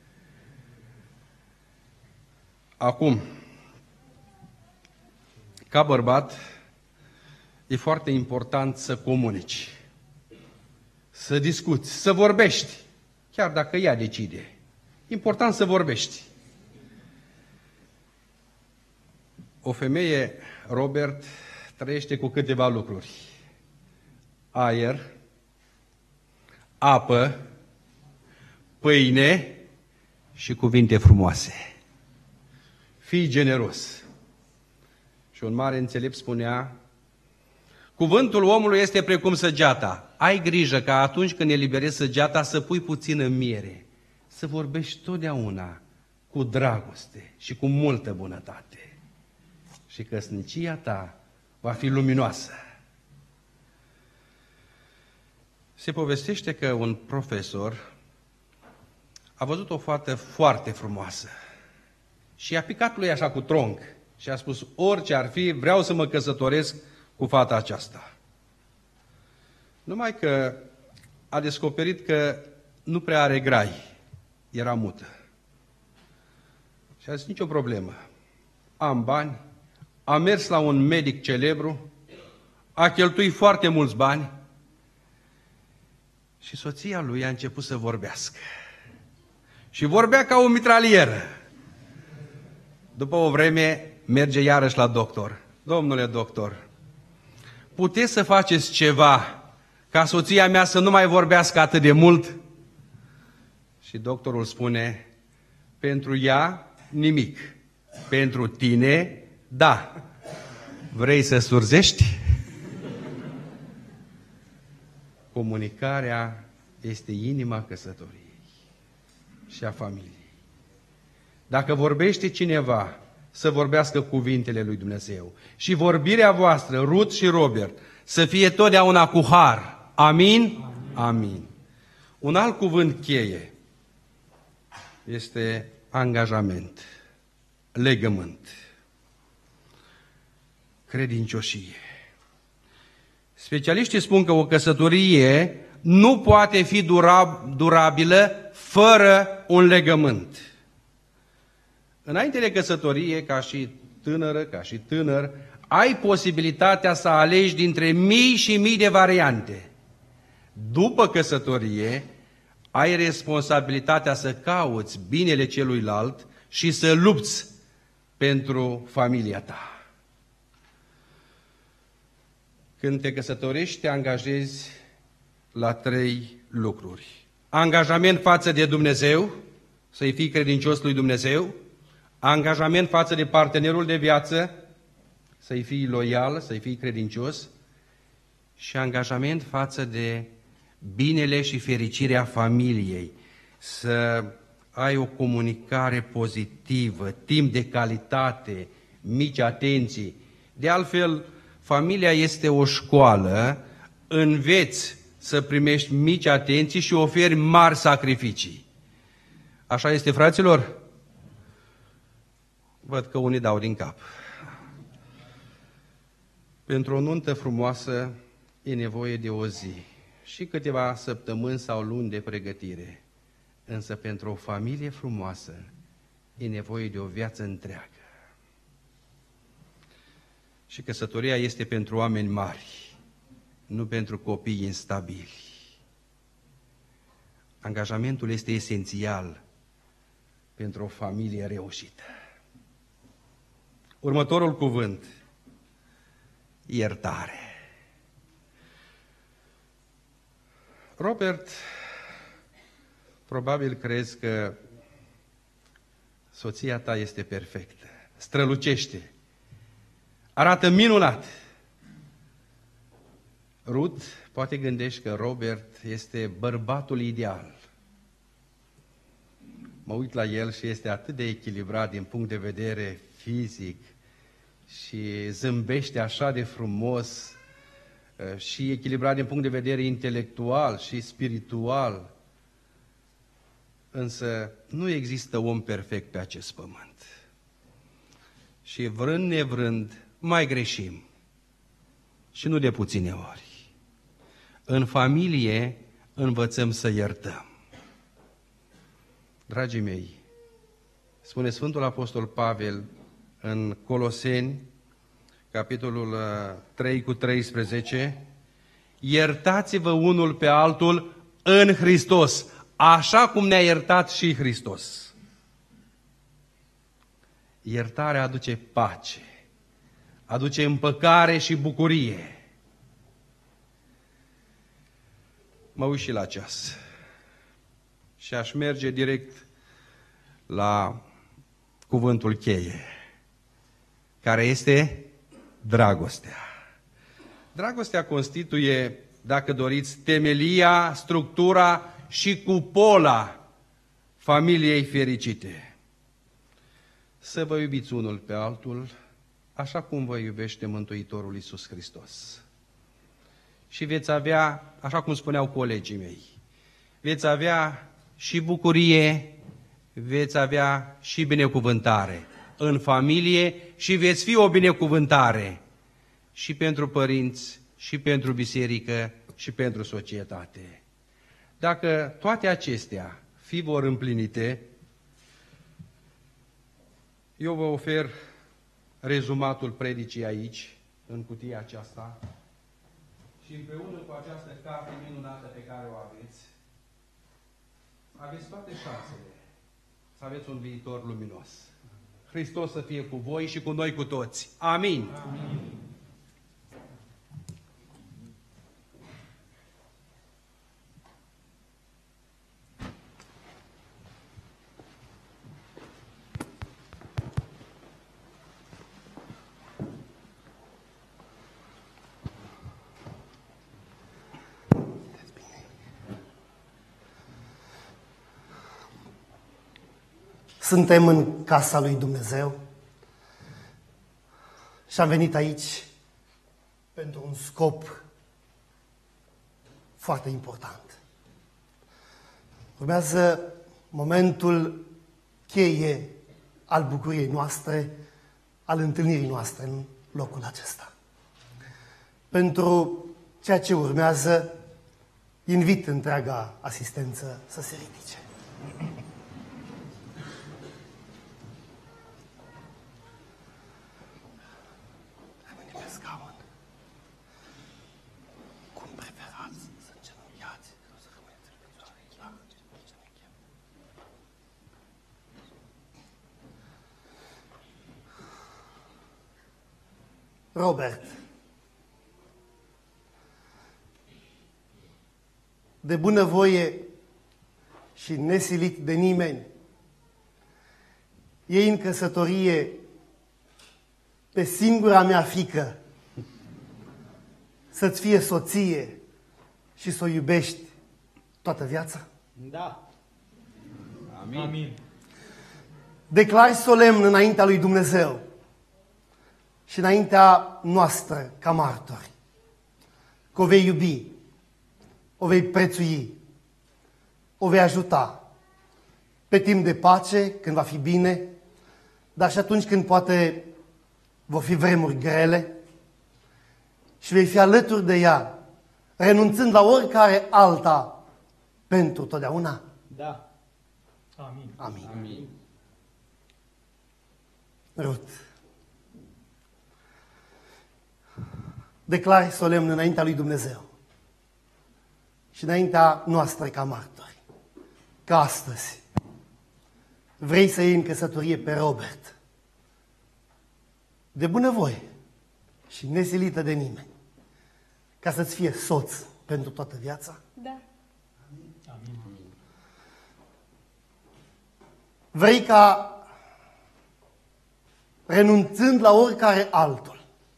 Acum, ca bărbat, e foarte important să comunici, să discuți, să vorbești, chiar dacă ea decide. Important să vorbești. O femeie, Robert, trăiește cu câteva lucruri. Aer, apă, pâine și cuvinte frumoase. Fii generos. Și un mare înțelept spunea, cuvântul omului este precum săgeata. Ai grijă ca atunci când eliberezi săgeata să pui puțină miere, să vorbești totdeauna cu dragoste și cu multă bunătate. Și căsnicia ta va fi luminoasă. Se povestește că un profesor a văzut o fată foarte frumoasă și a picat lui așa cu tronc și a spus, orice ar fi, vreau să mă căsătoresc cu fata aceasta. Numai că a descoperit că nu prea are grai, era mută. Și a zis, nicio problemă, am bani, a mers la un medic celebru, a cheltuit foarte mulți bani și soția lui a început să vorbească. Și vorbea ca o mitralieră. După o vreme merge iarăși la doctor. Domnule doctor, puteți să faceți ceva ca soția mea să nu mai vorbească atât de mult? Și doctorul spune, pentru ea nimic, pentru tine da. Vrei să surzești? Comunicarea este inima căsătoriei și a familiei. Dacă vorbește cineva, să vorbească cuvintele lui Dumnezeu. Și vorbirea voastră, Ruth și Robert, să fie totdeauna cu har. Amin? Amin. Amin. Un alt cuvânt cheie este angajament, legământ, credincioșie. Specialiștii spun că o căsătorie nu poate fi durab, durabilă fără un legământ. Înainte de căsătorie, ca și tânără, ca și tânăr, ai posibilitatea să alegi dintre mii și mii de variante. După căsătorie, ai responsabilitatea să cauți binele celuilalt și să lupți pentru familia ta. Când te căsătorești, te angajezi la trei lucruri. Angajament față de Dumnezeu, să-i fii credincios lui Dumnezeu. Angajament față de partenerul de viață, să-i fii loial, să-i fii credincios. Și angajament față de binele și fericirea familiei, să ai o comunicare pozitivă, timp de calitate, mici atenții. De altfel, familia este o școală, înveți să primești mici atenții și oferi mari sacrificii. Așa este, fraților? Văd că unii dau din cap. Pentru o nuntă frumoasă e nevoie de o zi și câteva săptămâni sau luni de pregătire. Însă pentru o familie frumoasă e nevoie de o viață întreagă. Și căsătoria este pentru oameni mari, nu pentru copii instabili. Angajamentul este esențial pentru o familie reușită. Următorul cuvânt, iertare. Robert, probabil crezi că soția ta este perfectă, strălucește, arată minunat. Ruth, poate gândești că Robert este bărbatul ideal. Mă uit la el și este atât de echilibrat din punct de vedere fizic și zâmbește așa de frumos și echilibrat din punct de vedere intelectual și spiritual. Însă nu există om perfect pe acest pământ. Și vrând nevrând, mai greșim. Și nu de puține ori. În familie învățăm să iertăm. Dragii mei, spune Sfântul Apostol Pavel în Coloseni, capitolul trei cu treisprezece, iertați-vă unul pe altul în Hristos, așa cum ne-a iertat și Hristos. Iertarea aduce pace, aduce împăcare și bucurie. Mă uit și la ceas și aș merge direct la cuvântul cheie, care este dragostea. Dragostea constituie, dacă doriți, temelia, structura și cupola familiei fericite. Să vă iubiți unul pe altul, așa cum vă iubește Mântuitorul Iisus Hristos. Și veți avea, așa cum spuneau colegii mei, veți avea și bucurie, veți avea și binecuvântare în familie și veți fi o binecuvântare și pentru părinți, și pentru biserică, și pentru societate. Dacă toate acestea fi vor împlinite, eu vă ofer rezumatul predicii aici, în cutia aceasta, și împreună cu această carte minunată pe care o aveți, aveți toate șansele să aveți un viitor luminos. Hristos să fie cu voi și cu noi cu toți. Amin. Amin. Suntem în casa lui Dumnezeu și am venit aici pentru un scop foarte important. Urmează momentul cheie al bucuriei noastre, al întâlnirii noastre în locul acesta. Pentru ceea ce urmează, invit întreaga asistență să se ridice. Robert, de bunăvoie și nesilit de nimeni, iei în căsătorie pe singura mea fiică, să-ți fie soție și să o iubești toată viața? Da. Amin. Amin. Declari solemn înaintea lui Dumnezeu și înaintea noastră, ca martori, că o vei iubi, o vei prețui, o vei ajuta pe timp de pace, când va fi bine, dar și atunci când poate vor fi vremuri grele, și vei fi alături de ea, renunțând la oricare alta pentru totdeauna? Da. Amin. Amin. Amin. Rut, declari solemn înaintea lui Dumnezeu și înaintea noastră ca martori, că astăzi vrei să iei în căsătorie pe Robert, de bunăvoie și nesilită de nimeni, ca să-ți fie soț pentru toată viața? Da. Amin. Vrei ca, renunțând la oricare altul,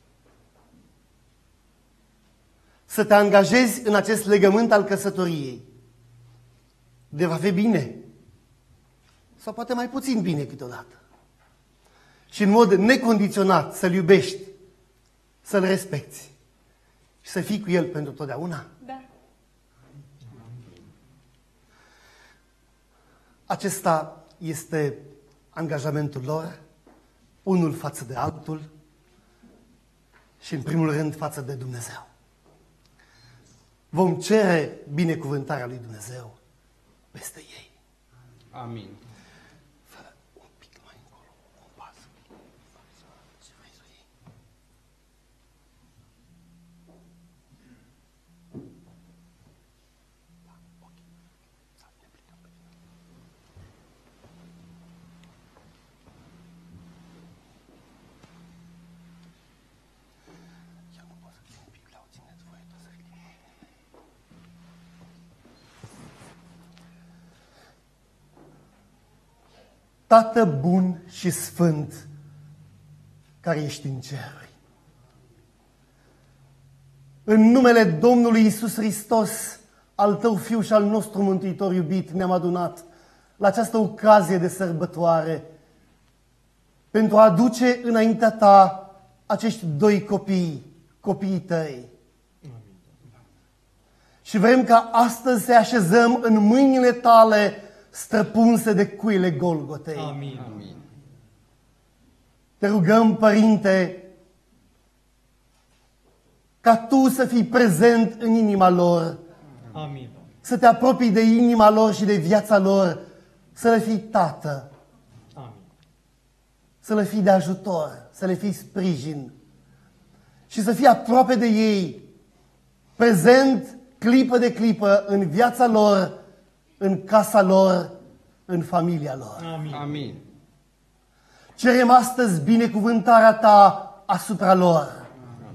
să te angajezi în acest legământ al căsătoriei, de va fi bine, sau poate mai puțin bine câteodată, și în mod necondiționat să-l iubești, să-l respecti și să fii cu el pentru totdeauna? Da. Acesta este angajamentul lor, unul față de altul și în primul rând față de Dumnezeu. vom cere binecuvântarea lui Dumnezeu peste ei. Amin. Un pic mai încolo, un pas. Ce vrei să iei? Tată bun și sfânt, care ești în ceruri, în numele Domnului Iisus Hristos, al Tău Fiu și al nostru Mântuitor iubit, ne-am adunat la această ocazie de sărbătoare pentru a aduce înaintea Ta acești doi copii, copiii Tăi. Și vrem ca astăzi să așezăm în mâinile Tale străpunse de cuile Golgotei. Amin. Amin. Te rugăm, Părinte, ca Tu să fii prezent în inima lor, Amin. să Te apropii de inima lor și de viața lor, să le fii Tată, Amin. să le fii de ajutor, să le fii sprijin și să fii aproape de ei, prezent clipă de clipă în viața lor, în casa lor, în familia lor. Amin. Amin. Cerem astăzi binecuvântarea Ta asupra lor.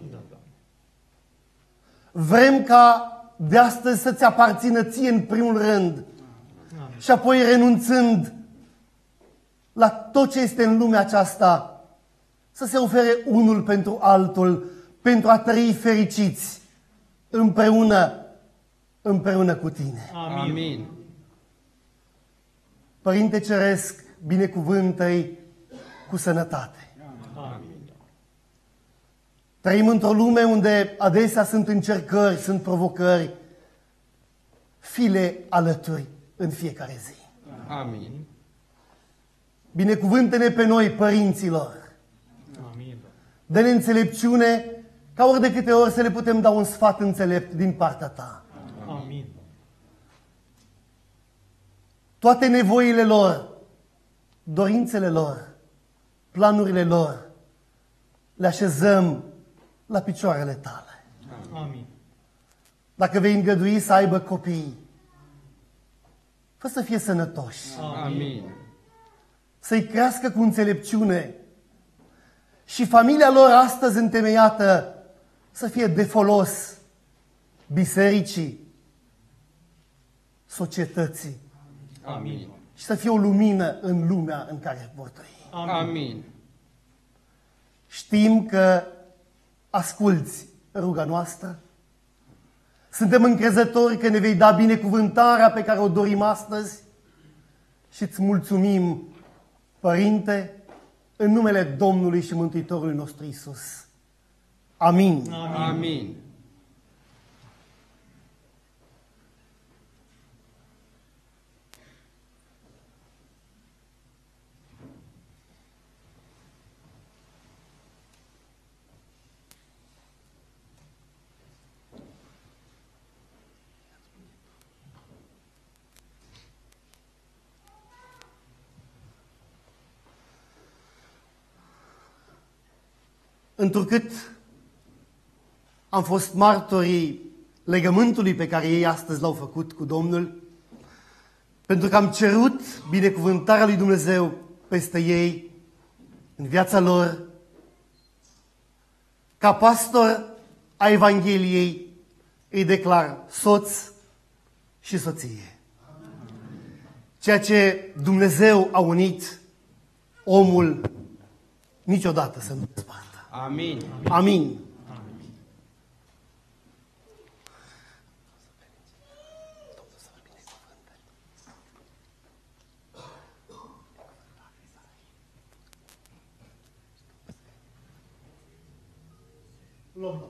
Vrem ca de astăzi să-ți aparțină Ție în primul rând și apoi, renunțând la tot ce este în lumea aceasta, să se ofere unul pentru altul, pentru a trăi fericiți împreună, împreună cu Tine. Amin. Amin. Părinte Ceresc, binecuvântă-i cu sănătate. Amin. Trăim într-o lume unde adesea sunt încercări, sunt provocări. File alături în fiecare zi. Amin. Binecuvântă-ne pe noi, părinților. Amin. Dă-ne înțelepciune ca ori de câte ori să le putem da un sfat înțelept din partea Ta. Amin. Toate nevoile lor, dorințele lor, planurile lor, le așezăm la picioarele Tale. Amin. Dacă vei îngădui să aibă copii, fă să fie sănătoși, Amin. să-i crească cu înțelepciune și familia lor astăzi întemeiată să fie de folos bisericii, societății Amin. și să fie o lumină în lumea în care vor trăi. Amin. Știm că asculți ruga noastră. Suntem încrezători că ne vei da binecuvântarea pe care o dorim astăzi și îți mulțumim, Părinte, în numele Domnului și Mântuitorului nostru Iisus. Amin. Amin. Amin. Întrucât am fost martorii legământului pe care ei astăzi l-au făcut cu Domnul, pentru că am cerut binecuvântarea lui Dumnezeu peste ei, în viața lor, ca pastor a Evangheliei, îi declar soț și soție. Ceea ce Dumnezeu a unit, omul niciodată să nu desparte. Amin. Amin. Luăm.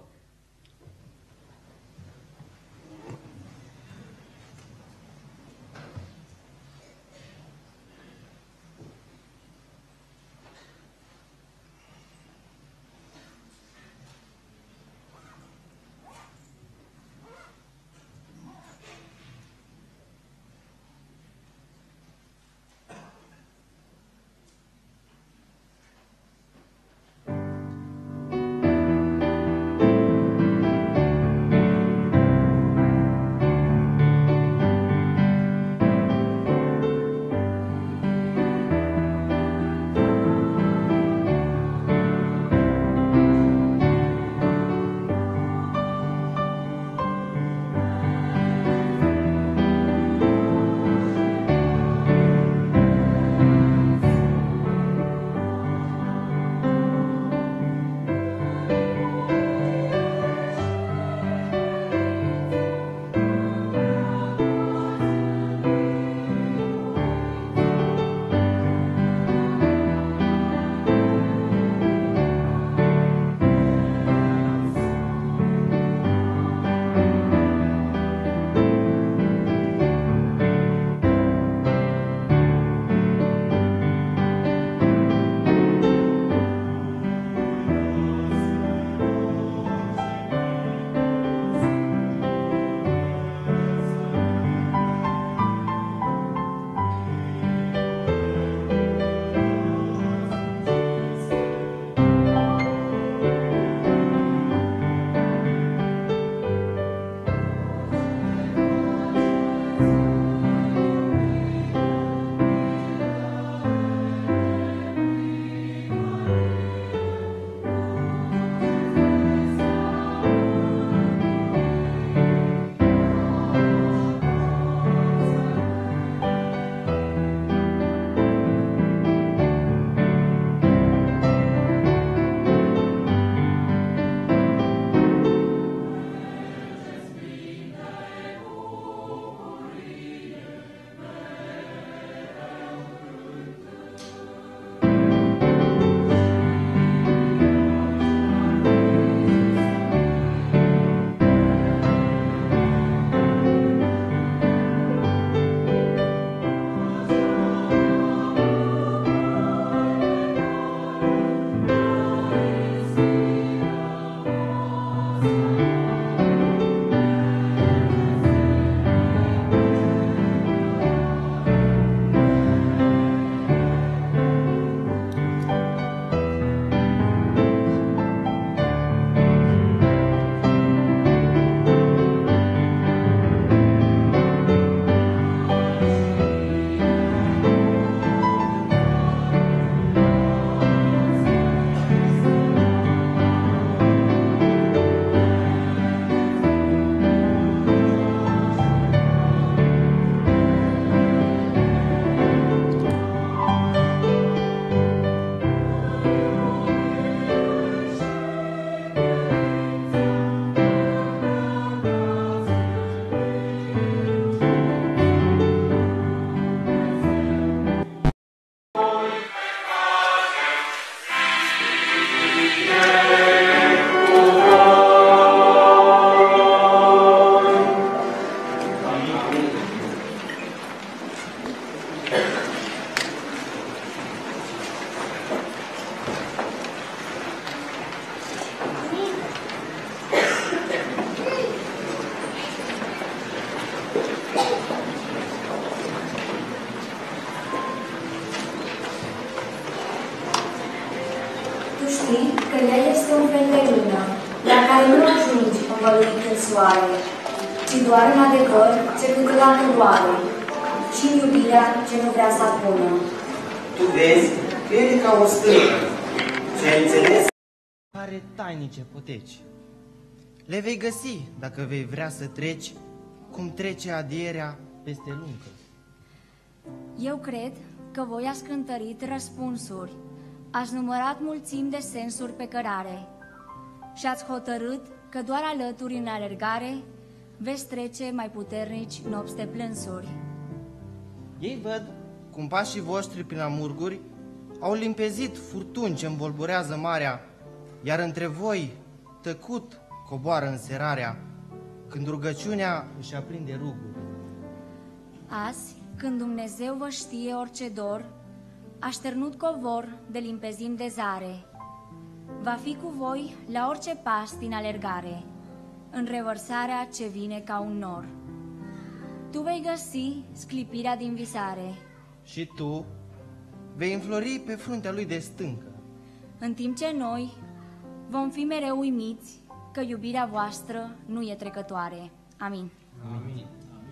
învăluit în soare, ci doar în adevăr ce câteodată doare, și în iubirea ce nu vrea să apună. Tu vezi, crede ca o stâncă, ce ai înțeles? Are tainice poteci. Le vei găsi dacă vei vrea să treci cum trece adierea peste luncă. Eu cred că voi ați cântărit răspunsuri, ați numărat mulțimi de sensuri pe cărare și ați hotărât că doar alături în alergare veți trece mai puternici nopți de plânsuri. Ei văd cum pașii voștri prin amurguri au limpezit furtuni ce învolburează marea, iar între voi tăcut coboară înserarea, când rugăciunea își aprinde ruguri. Azi, când Dumnezeu vă știe orice dor, așternut covor de limpezim de zare, va fi cu voi la orice pas din alergare, în revărsarea ce vine ca un nor. Tu vei găsi sclipirea din visare și tu vei înflori pe fruntea lui de stâncă, în timp ce noi vom fi mereu uimiți că iubirea voastră nu e trecătoare. Amin. Amin.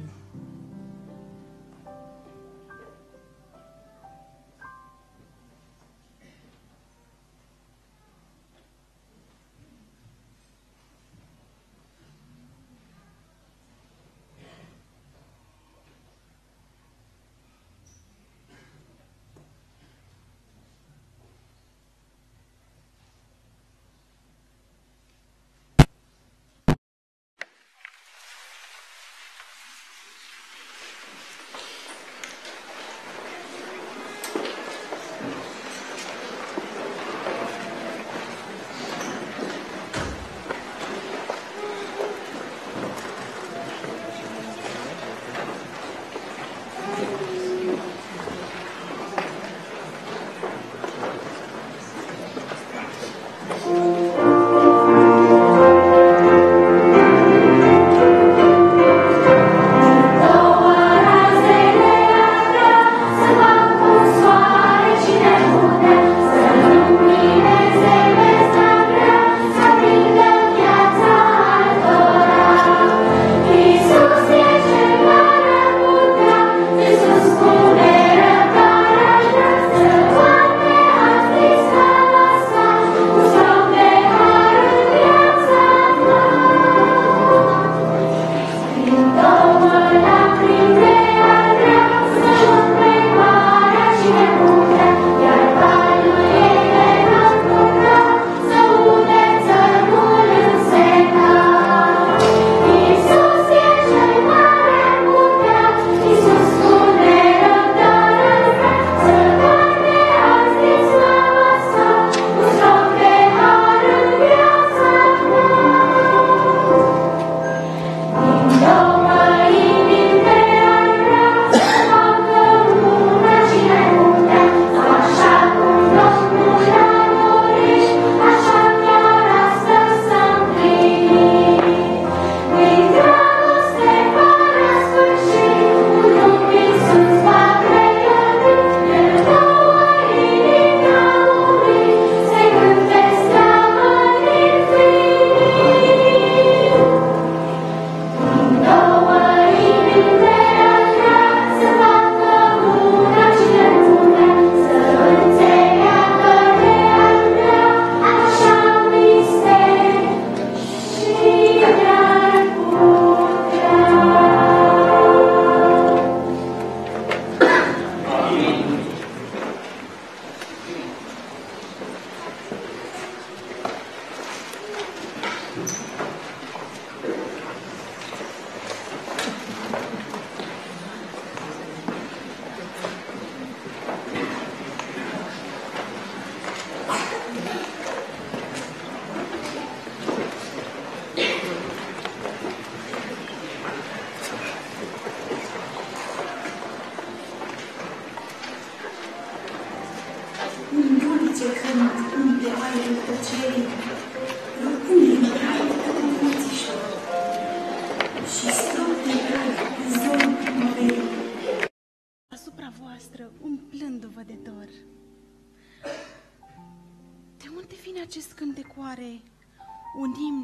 umplându-vă de dor. De unde vine acest cântec oare? Un imn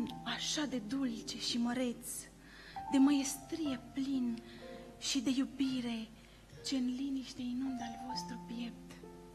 semn așa de dulce și măreț, de măiestrie plin și de iubire ce în liniște inundă al vostru piept.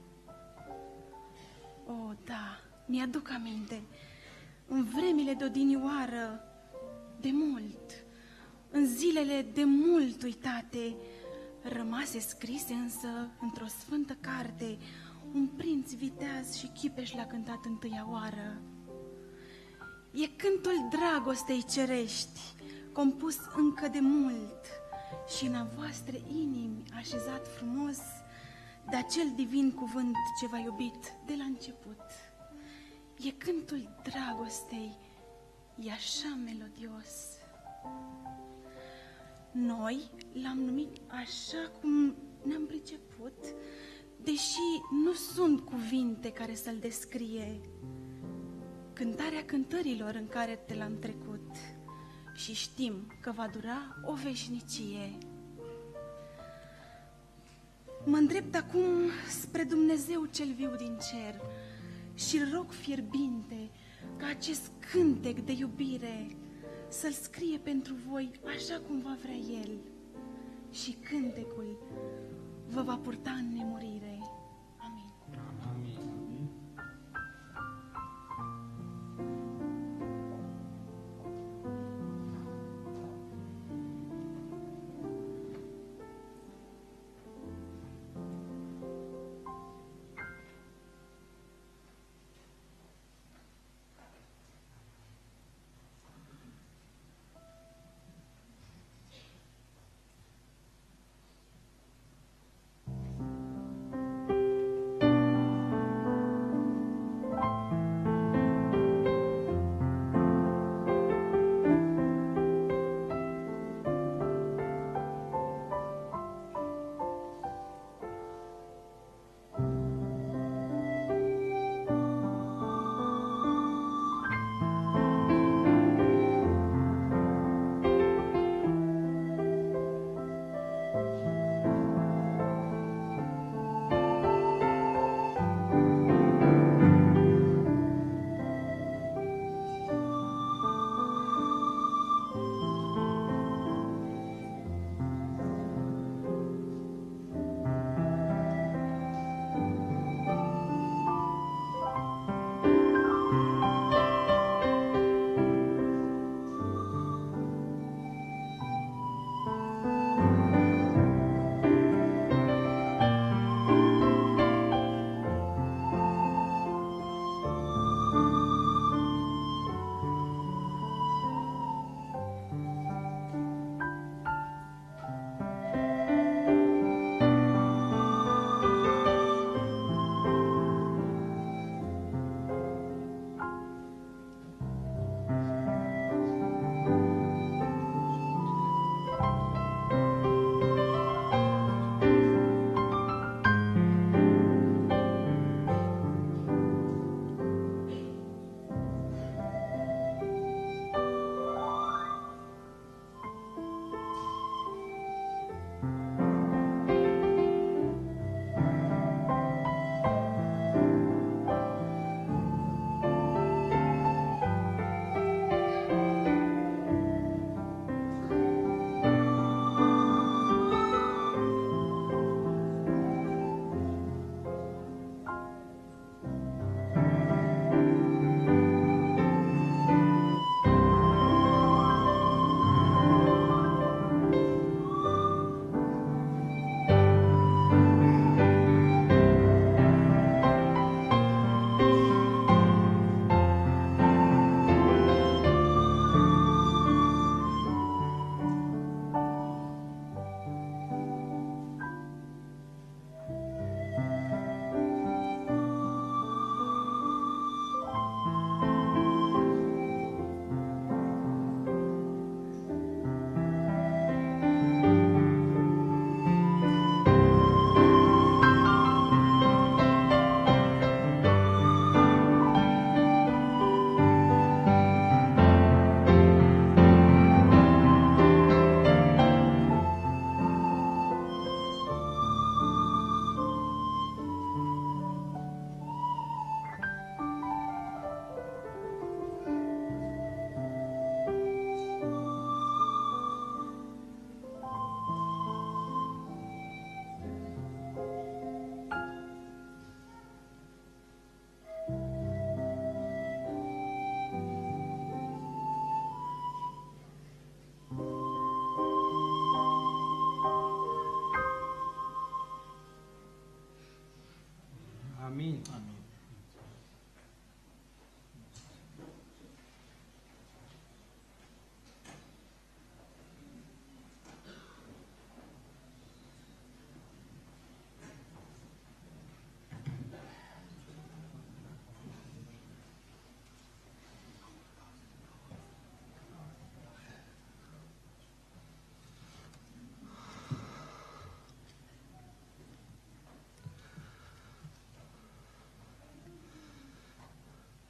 O, da, mi-aduc aminte, în vremile de odinioară, de mult, în zilele de mult uitate, rămase scrise însă într-o sfântă carte, un prinț viteaz și chipeș l-a cântat întâia oară. E cântul dragostei cerești, compus încă de mult și în a voastre inimi așezat frumos de acel divin cuvânt ce v-a iubit de la început. E cântul dragostei, e așa melodios. Noi l-am numit așa cum ne-am priceput, deși nu sunt cuvinte care să-l descrie. Cântarea cântărilor în care te l-am trecut și știm că va dura o veșnicie. Mă îndrept acum spre Dumnezeu cel viu din cer și rog fierbinte ca acest cântec de iubire să-l scrie pentru voi așa cum va vrea El și cântecul vă va purta în nemurire. Amin. Amin.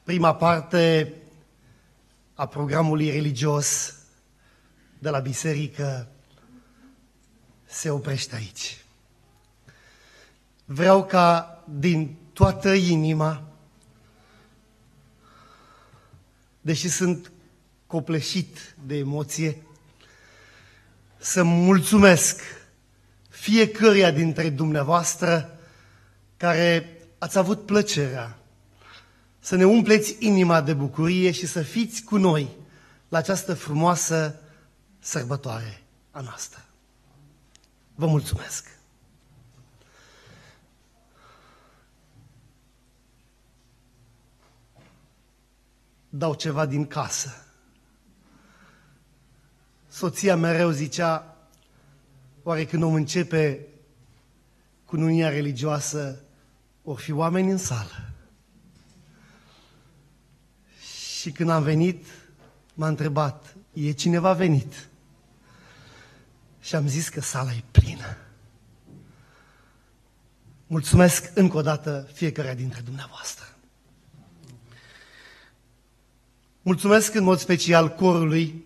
prima parte a programului religios de la biserică se oprește aici. Vreau ca din toată inima, deși sunt copleșit de emoție, să mulțumesc fiecăruia dintre dumneavoastră care ați avut plăcerea să ne umpleți inima de bucurie și să fiți cu noi la această frumoasă sărbătoare a noastră. Vă mulțumesc! Dau ceva din casă. Soția mereu zicea, oare când om începe cununia religioasă, or fi oameni în sală. Și când am venit, m-a întrebat, e cineva venit? Și am zis că sala e plină. Mulțumesc încă o dată fiecare dintre dumneavoastră. Mulțumesc în mod special corului,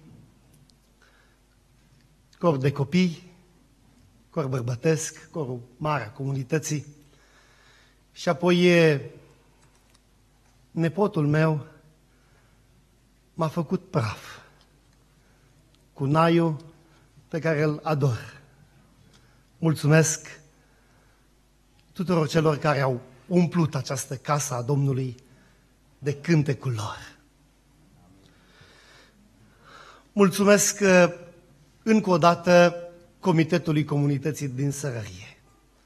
cor de copii, cor bărbătesc, corul mare a comunității. Și apoi e, nepotul meu m-a făcut praf cu Naiu, pe care îl ador. Mulțumesc tuturor celor care au umplut această casă a Domnului de cântecul lor. Mulțumesc încă o dată Comitetului Comunității din Sărărie.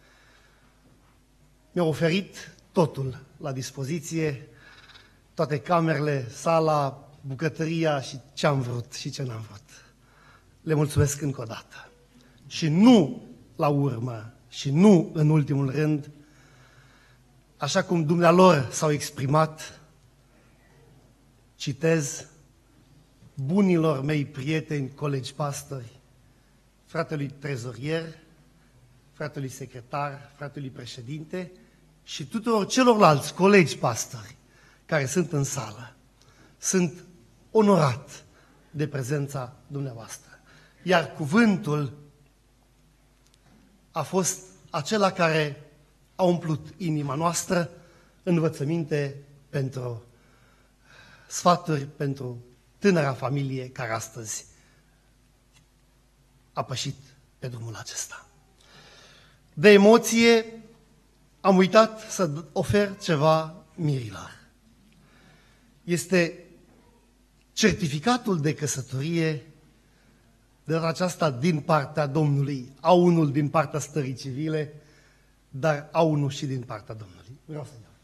Mi-a oferit totul la dispoziție, toate camerele, sala, bucătăria și ce am vrut și ce n-am vrut. Le mulțumesc încă o dată. Și nu la urmă, și nu în ultimul rând, așa cum dumnealor s-au exprimat, citez, bunilor mei prieteni, colegi pastori, fratelui trezorier, fratelui secretar, fratelui președinte și tuturor celorlalți colegi pastori care sunt în sală. Sunt onorat de prezența dumneavoastră. Iar cuvântul a fost acela care a umplut inima noastră, învățăminte pentru sfaturi, pentru tânăra familie care astăzi a pășit pe drumul acesta. De emoție am uitat să ofer ceva mirilor. Este certificatul de căsătorie de data aceasta din partea Domnului. Au unul din partea stării civile, dar au unul și din partea Domnului. Vreau să dau.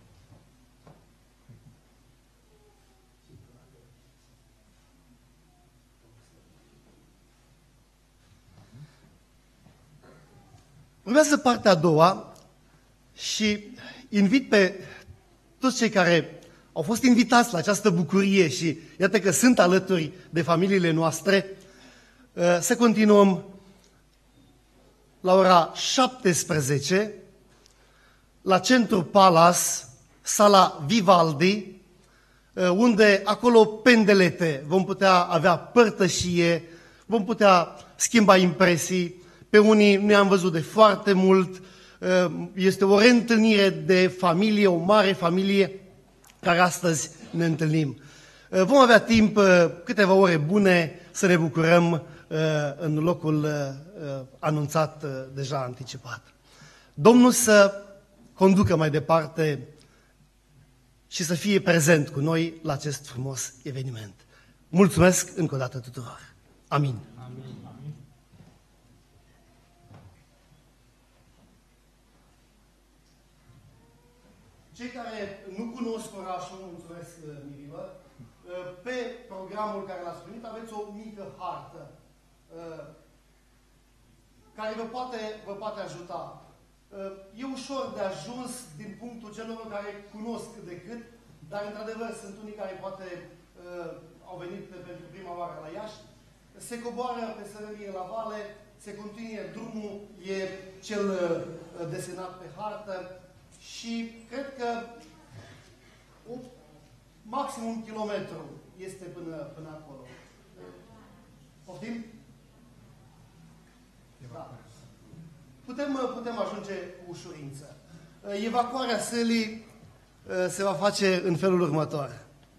Urmează partea a doua și invit pe toți cei care au fost invitați la această bucurie și iată că sunt alături de familiile noastre, să continuăm la ora șaptesprezece la Centru Palace, sala Vivaldi, unde acolo pendelete vom putea avea părtășie, vom putea schimba impresii. Pe unii ne-am văzut de foarte mult, este o reîntâlnire de familie, o mare familie care astăzi ne întâlnim. Vom avea timp, câteva ore bune, să ne bucurăm în locul anunțat deja anticipat. Domnul să conducă mai departe și să fie prezent cu noi la acest frumos eveniment. Mulțumesc încă o dată tuturor. Amin. Amin. Cei care nu cunosc orașul, mulțumesc, mirilor, pe programul care l-ați primit aveți o mică hartă care vă poate, vă poate ajuta. E ușor de ajuns din punctul celor care cunosc cât de cât, dar într-adevăr sunt unii care poate au venit pentru prima oară la Iași. Se coboară pe Sărărie la Vale, se continuă drumul, e cel desenat pe hartă. Și cred că maxim un kilometru este până, până acolo. Poftim? Da. Putem, putem ajunge cu ușurință. Evacuarea sălii se va face în felul următor.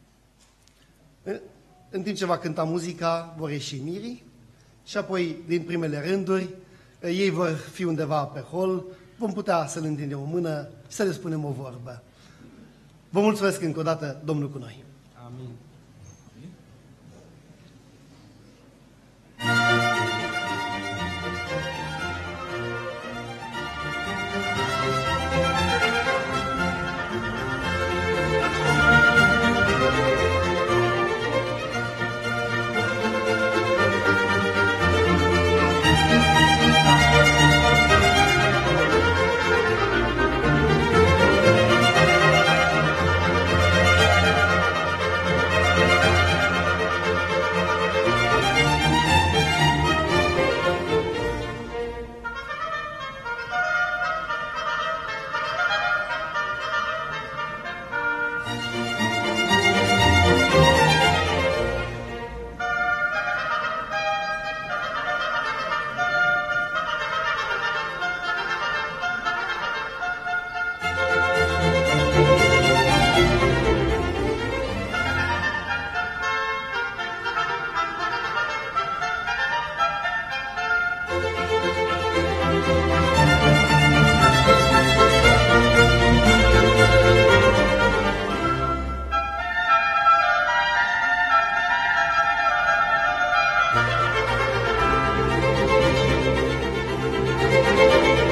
În timp ce va cânta muzica, vor ieși mirii și apoi, din primele rânduri, ei vor fi undeva pe hol, vom putea să le întindem o mână și să le spunem o vorbă. Vă mulțumesc încă o dată, Domnul cu noi. Amin. Thank you.